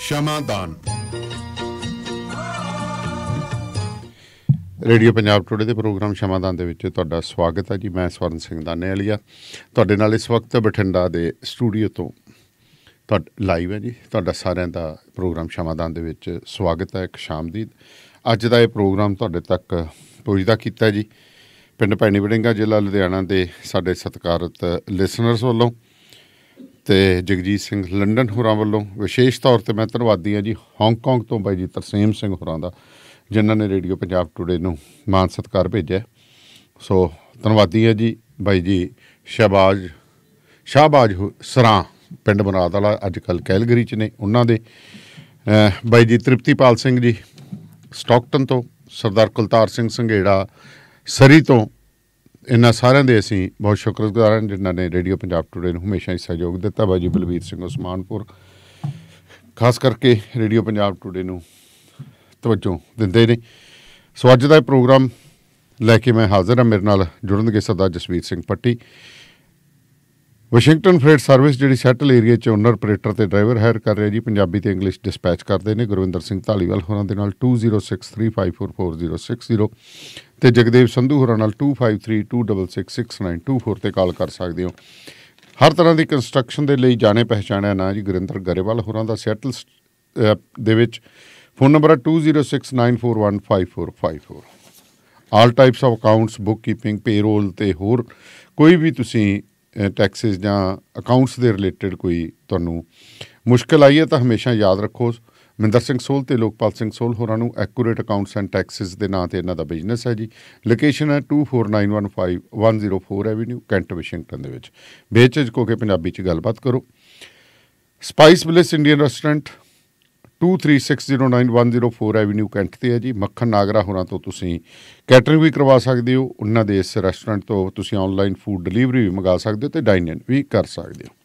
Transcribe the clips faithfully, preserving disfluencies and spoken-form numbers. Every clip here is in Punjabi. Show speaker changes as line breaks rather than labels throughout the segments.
ਸ਼ਮਾਦਾਨ। ਰੇਡੀਓ ਪੰਜਾਬ ਟੁਡੇ ਦੇ ਪ੍ਰੋਗਰਾਮ ਸ਼ਮਾਦਾਨ ਦੇ ਵਿੱਚ ਤੁਹਾਡਾ ਸਵਾਗਤ ਹੈ ਜੀ। ਮੈਂ ਸਵਰਨ ਸਿੰਘ ਦਾਨੇਵਾਲੀਆ ਤੁਹਾਡੇ ਨਾਲ ਇਸ ਵਕਤ ਬਠਿੰਡਾ ਦੇ ਸਟੂਡੀਓ ਤੋਂ ਤੁਹਾਡਾ ਲਾਈਵ ਹੈ ਜੀ। ਤੁਹਾਡਾ ਸਾਰਿਆਂ ਦਾ ਪ੍ਰੋਗਰਾਮ ਸ਼ਮਾਦਾਨ ਦੇ ਵਿੱਚ ਸਵਾਗਤ ਹੈ। ਇੱਕ ਸ਼ਾਮ ਦੀ ਅੱਜ ਦਾ ਇਹ ਪ੍ਰੋਗਰਾਮ ਤੁਹਾਡੇ ਤੱਕ ਪੁੱਜਦਾ ਕੀਤਾ ਜੀ ਪਿੰਡ ਭੈਣੀ ਵੜਿੰਗਾ, ਜ਼ਿਲ੍ਹਾ ਲੁਧਿਆਣਾ ਦੇ ਸਾਡੇ ਸਤਿਕਾਰਤ ਲਿਸਨਰਸ ਵੱਲੋਂ ਅਤੇ ਜਗਜੀਤ ਸਿੰਘ ਲੰਡਨ ਹੋਰਾਂ ਵੱਲੋਂ। ਵਿਸ਼ੇਸ਼ ਤੌਰ 'ਤੇ ਮੈਂ ਧੰਨਵਾਦੀ ਹਾਂ ਜੀ ਹਾਂਗਕਾਂਗ ਤੋਂ ਬਾਈ ਜੀ ਤਰਸੇਮ ਸਿੰਘ ਹੋਰਾਂ ਦਾ, ਜਿਨ੍ਹਾਂ ਨੇ ਰੇਡੀਓ ਪੰਜਾਬ ਟੁਡੇ ਨੂੰ ਮਾਣ ਸਤਿਕਾਰ ਭੇਜਿਆ। ਸੋ ਧੰਨਵਾਦੀ ਹੈ ਜੀ ਬਾਈ ਜੀ ਸ਼ਹਿਬਾਜ਼ ਸ਼ਾਹਬਾਜ਼ ਸਰਾਂ ਪਿੰਡ ਮੁਰਾਦ ਵਾਲਾ, ਅੱਜ ਕੱਲ੍ਹ ਕੈਲਗਰੀ 'ਚ ਨੇ, ਉਹਨਾਂ ਦੇ। ਬਾਈ ਜੀ ਤ੍ਰਿਪਤੀਪਾਲ ਸਿੰਘ ਜੀ ਸਟੋਕਟਨ ਤੋਂ, ਸਰਦਾਰ ਕੁਲਤਾਰ ਸਿੰਘ ਸੰਘੇੜਾ ਸਰੀ ਤੋਂ। ਇਹਨਾਂ ਸਾਰਿਆਂ ਦੇ ਅਸੀਂ ਬਹੁਤ ਸ਼ੁਕਰਗੁਜ਼ਾਰ ਹਾਂ ਜਿਨ੍ਹਾਂ ਨੇ ਰੇਡੀਓ ਪੰਜਾਬ ਟੁਡੇ ਨੂੰ ਹਮੇਸ਼ਾ ਹੀ ਸਹਿਯੋਗ ਦਿੱਤਾ। ਬਾਈ ਜੀ ਬਲਵੀਰ ਸਿੰਘ ਉਸਮਾਨਪੁਰ ਖਾਸ ਕਰਕੇ ਰੇਡੀਓ ਪੰਜਾਬ ਟੁਡੇ ਨੂੰ ਤਵੱਜੋ ਦਿੰਦੇ ਨੇ। ਸੋ ਅੱਜ ਦਾ ਇਹ ਪ੍ਰੋਗਰਾਮ ਲੈ ਕੇ ਮੈਂ ਹਾਜ਼ਰ ਹਾਂ। ਮੇਰੇ ਨਾਲ ਜੁੜਨਗੇ Sardar Jasvir Singh Patti, Washington freight service ਜਿਹੜੀ ਸੈਟਲ ਏਰੀਆ 'ਚ ਓਨਰ ਆਪਰੇਟਰ ਅਤੇ ਡਰਾਈਵਰ ਹਾਇਰ ਕਰ ਰਿਹਾ ਜੀ। ਪੰਜਾਬੀ ਅਤੇ ਇੰਗਲਿਸ਼ ਡਿਸਪੈਚ ਕਰਦੇ ਨੇ। ਗੁਰਵਿੰਦਰ ਸਿੰਘ ਧਾਲੀਵਾਲ ਹੋਰਾਂ ਦੇ ਨਾਲ two zero six three five four four zero six zero ਅਤੇ ਜਗਦੇਵ ਸੰਧੂ ਹੋਰਾਂ ਨਾਲ two five three two double six six nine two four 'ਤੇ ਕਾਲ ਕਰ ਸਕਦੇ ਹੋ। ਹਰ ਤਰ੍ਹਾਂ ਦੀ ਕੰਸਟਰਕਸ਼ਨ ਦੇ ਲਈ ਜਾਣੇ ਪਹਿਚਾਣਿਆ ਨਾਂ ਜੀ ਗੁਰਿੰਦਰ ਗਰੇਵਾਲ ਹੋਰਾਂ ਦਾ ਸੈਟਲ ਦੇ ਵਿੱਚ। ਫੋਨ ਨੰਬਰ ਹੈ two zero six nine four one five four five four. All types of accounts, bookkeeping, payroll ਅਤੇ ਹੋਰ ਕੋਈ ਵੀ ਤੁਸੀਂ ਟੈਕਸਿਸ ਜਾਂ ਅਕਾਊਂਟਸ ਦੇ ਰਿਲੇਟਡ ਕੋਈ ਤੁਹਾਨੂੰ ਮੁਸ਼ਕਿਲ ਆਈ ਹੈ ਤਾਂ ਹਮੇਸ਼ਾ ਯਾਦ ਰੱਖੋ ਮਹਿੰਦਰ ਸਿੰਘ ਸੋਲ ਅਤੇ ਲੋਕਪਾਲ ਸਿੰਘ ਸੋਲ ਹੋਰਾਂ ਨੂੰ। ਐਕੂਰੇਟ ਅਕਾਊਂਟਸ ਐਂਡ ਟੈਕਸਿਸ ਦੇ ਨਾਂ 'ਤੇ ਇਹਨਾਂ ਦਾ ਬਿਜ਼ਨਸ ਹੈ ਜੀ। ਲੋਕੇਸ਼ਨ ਹੈ two four nine one five one zero four avenue, Kent, Washington ਦੇ ਵਿੱਚ। ਬੇਝਿਜਕ ਕੇ ਪੰਜਾਬੀ 'ਚ ਗੱਲਬਾਤ ਕਰੋ। Spice village Indian restaurant two three six zero nine one zero four avenue, Kent 'ਤੇ ਹੈ ਜੀ। ਮੱਖਣ ਨਾਗਰਾ ਹੋਰਾਂ ਤੋਂ ਤੁਸੀਂ ਕੈਟਰਿੰਗ ਵੀ ਕਰਵਾ ਸਕਦੇ ਹੋ। ਉਹਨਾਂ ਦੇ ਇਸ ਰੈਸਟੋਰੈਂਟ ਤੋਂ ਤੁਸੀਂ ਔਨਲਾਈਨ ਫੂਡ ਡਿਲੀਵਰੀ ਵੀ ਮੰਗਵਾ ਸਕਦੇ ਹੋ ਅਤੇ ਡਾਈਨ ਇਨ ਵੀ ਕਰ ਸਕਦੇ ਹੋ।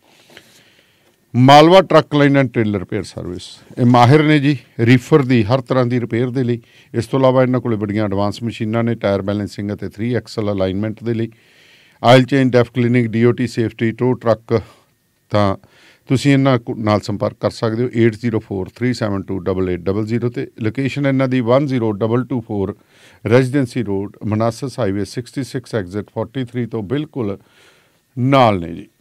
Malwa truck line and trailer repair service, ਇਹ ਮਾਹਿਰ ਨੇ ਜੀ ਰੀਫਰ ਦੀ ਹਰ ਤਰ੍ਹਾਂ ਦੀ ਰਿਪੇਅਰ ਦੇ ਲਈ। ਇਸ ਤੋਂ ਇਲਾਵਾ ਇਹਨਾਂ ਕੋਲ ਬੜੀਆਂ ਐਡਵਾਂਸ ਮਸ਼ੀਨਾਂ ਨੇ ਟਾਇਰ ਬੈਲੈਂਸਿੰਗ ਅਤੇ ਥਰੀ ਐਕਸਲ ਅਲਾਈਨਮੈਂਟ ਦੇ ਲਈ। Oil change, diff cleaning, D O T safety, tow truck, ਤਾਂ ਤੁਸੀਂ ਇਹਨਾਂ ਨਾਲ ਸੰਪਰਕ ਕਰ ਸਕਦੇ ਹੋ eight zero four three seven two double eight double zero 'ਤੇ। ਲੋਕੇਸ਼ਨ ਇਹਨਾਂ ਦੀ one zero double two four residency road, Manassas highway sixty six exit forty three ਤੋਂ ਬਿਲਕੁਲ ਨਾਲ ਨੇ ਜੀ।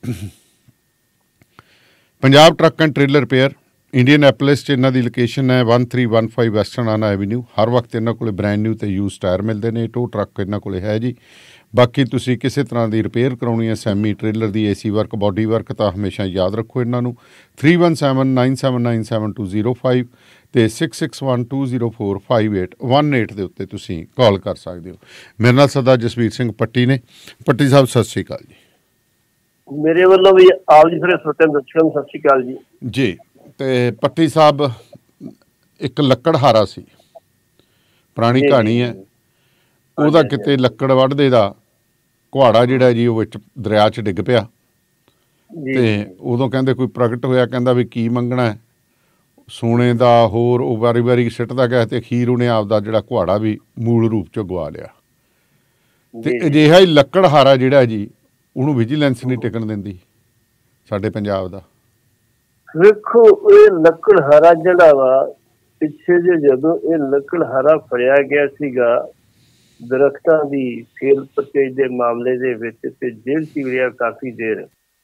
Punjab truck and trailer repair Indian ਐਪਲਿਸ 'ਚ ਇਹਨਾਂ ਦੀ ਲੋਕੇਸ਼ਨ ਹੈ one three one five western ਆਨਾ ਐਵੀਨਿਊ। ਹਰ ਵਕਤ ਇਹਨਾਂ ਕੋਲ ਬ੍ਰੈਂਡ ਨਿਊ ਅਤੇ ਯੂਜ਼ ਟਾਇਰ ਮਿਲਦੇ ਨੇ। ਟੋ ਟਰੱਕ ਇਹਨਾਂ ਕੋਲ ਹੈ ਜੀ। ਬਾਕੀ ਤੁਸੀਂ ਕਿਸੇ ਤਰ੍ਹਾਂ ਦੀ ਰਿਪੇਅਰ ਕਰਾਉਣੀ ਹੈ, ਸੈਮੀ ਟ੍ਰੇਲਰ ਦੀ, A C work, body work, ਤਾਂ ਹਮੇਸ਼ਾ ਯਾਦ ਰੱਖੋ ਇਹਨਾਂ ਨੂੰ three one seven nine seven nine seven two zero five ਅਤੇ six six one two zero four five eight one eight ਦੇ ਉੱਤੇ ਤੁਸੀਂ ਕਾਲ ਕਰ ਸਕਦੇ ਹੋ। ਮੇਰੇ ਨਾਲ ਸਰਦਾਰ ਜਸਵੀਰ ਸਿੰਘ ਪੱਟੀ ਨੇ। ਪੱਟੀ ਸਾਹਿਬ ਸਤਿ ਸ਼੍ਰੀ ਅਕਾਲ ਜੀ।
ਮੇਰੇ ਵੱਲੋਂ ਵੀ ਆਪ ਜੀ ਸਾਰੇ ਸਰੋਤਿਆਂ ਨੂੰ ਸਤਿ ਸ਼੍ਰੀ ਅਕਾਲ ਜੀ। ਜੀ
ਅਤੇ ਪੱਟੀ ਸਾਹਿਬ ਇੱਕ ਲੱਕੜਹਾਰਾ ਸੀ, ਪੁਰਾਣੀ ਕਹਾਣੀ ਹੈ। ਉਹਦਾ ਕਿਤੇ ਲੱਕੜ ਵੱਢਦੇ ਦਾ ਕੁਹਾੜਾ ਜਿਹੜਾ ਜੀ ਉਹ ਵਿੱਚ ਦਰਿਆ 'ਚ ਡਿੱਗ ਪਿਆ ਅਤੇ ਉਦੋਂ ਕਹਿੰਦੇ ਕੋਈ ਪ੍ਰਗਟ ਹੋਇਆ, ਕਹਿੰਦਾ ਵੀ ਕੀ ਮੰਗਣਾ ਹੈ ਸੋਨੇ ਦਾ, ਹੋਰ ਉਹ ਵਾਰੀ ਵਾਰੀ ਸਿੱਟਦਾ ਗਿਆ ਅਤੇ ਅਖੀਰ ਉਹਨੇ ਆਪਦਾ ਜਿਹੜਾ ਕੁਹਾੜਾ ਵੀ ਮੂਲ ਰੂਪ 'ਚ ਗਵਾ ਲਿਆ। ਅਤੇ ਅਜਿਹਾ ਹੀ ਲੱਕੜਹਾਰਾ ਜਿਹੜਾ ਜੀ ਉਹਨੂੰ ਵਿਜੀਲੈਂਸ ਨਹੀਂ ਟਿਕਣ ਦਿੰਦੀ ਸਾਡੇ ਪੰਜਾਬ ਦਾ।
ਵੇਖੋ ਇਹ ਲੱਕੜਹਾਰਾ ਜਿਹੜਾ ਵਾ ਪਿੱਛੇ ਜੇ ਜਦੋਂ ਇਹ ਲੱਕੜਹਾਰਾ ਫੜਿਆ ਗਿਆ ਸੀਗਾ ਦਰਖਤਾਂ ਦੀ ਸੇਲ ਪਰਚੇਜ ਦੇ ਮਾਮਲੇ ਦੇ ਵਿੱਚ, ਤੇ ਜੇਲ੍ਹ 'ਚ ਰਿਹਾ ਕਾਫੀ ਦੇਰ,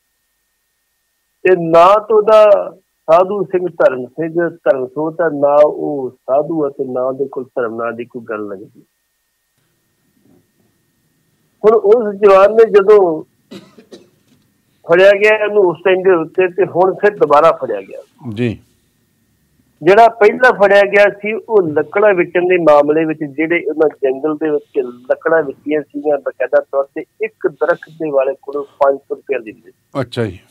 ਤੇ ਨਾ ਤਾਂ ਉਹਦਾ ਸਾਧੂ ਸਿੰਘ ਧਰਮ ਸਿੰਘ ਧਰਮਸੋਤ ਹੈ, ਨਾ ਉਹ ਸਾਧੂ ਅਤੇ ਨਾ ਉਹਦੇ ਕੋਲ ਧਰਮ ਨਾਂ ਦੀ ਕੋਈ ਗੱਲ ਲੱਗਦੀ। ਹੁਣ ਉਸ ਜਵਾਨ ਨੇ ਜਦੋਂ ਫੜਿਆ ਗਿਆ ਇਹਨੂੰ ਉਸ ਟਾਈਮ ਦੇ ਉੱਤੇ, ਤੇ ਹੁਣ ਫਿਰ ਦੁਬਾਰਾ ਫੜਿਆ ਗਿਆ ਜੀ। ਜਿਹੜਾ ਪਹਿਲਾਂ ਫੜਿਆ ਗਿਆ ਸੀ ਉਹ ਲੱਕੜਾਂ ਵੇਚਣ ਦੇ ਮਾਮਲੇ ਵਿੱਚ, ਜਿਹੜੇ ਉਹਨਾਂ ਜੰਗਲ ਦੇ ਵਿੱਚ ਲੱਕੜਾਂ ਵੇਚੀਆਂ ਸੀਗੀਆਂ ਬਕਾਇਦਾ ਤੌਰ ਤੇ, ਇੱਕ ਦਰਖਤ ਦੇ ਵਾਲੇ ਕੋਲੋਂ ਪੰਜ ਸੌ ਰੁਪਇਆ ਦਿੰਦੇ। ਅੱਛਾ ਜੀ।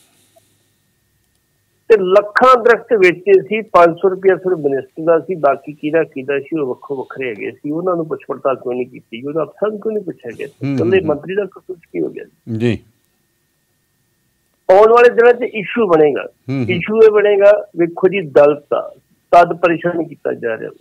ਤੇ ਲੱਖਾਂ ਦਰਖਤ ਵੇਚੇ ਸੀ, ਪੰਜ ਸੌ ਰੁਪਇਆ ਸਿਰਫ ਮਿਨਿਸਟਰ ਦਾ ਸੀ, ਬਾਕੀ ਕਿਹਦਾ ਕਿਹਦਾ ਸੀ ਉਹ ਵੱਖੋ ਵੱਖਰੇ ਹੈਗੇ ਸੀ। ਉਹਨਾਂ ਨੂੰ ਪੁੱਛ ਪੜਤਾਲ ਕਿਉਂ ਨਹੀਂ ਕੀਤੀ, ਉਹਦਾ ਅਫਸਰ ਕਿਉਂ ਨਹੀਂ ਪੁੱਛਿਆ ਗਿਆ, ਇਕੱਲੇ ਮੰਤਰੀ ਦਾ ਕਸੂਰ ਕੀ ਹੋ ਗਿਆ ਜੀ। ਆਉਣ ਵਾਲੇ ਦਿਨਾਂ 'ਚ ਇਸ਼ੂ ਬਣੇਗਾ। ਇਸ਼ੂ ਇਹ ਬਣੇਗਾ, ਵੇਖੋ ਜੀ ਦਲਿਤ ਆ ਤਦ ਪਰੇਸ਼ਾਨ ਕੀਤਾ ਜਾ ਰਿਹਾ,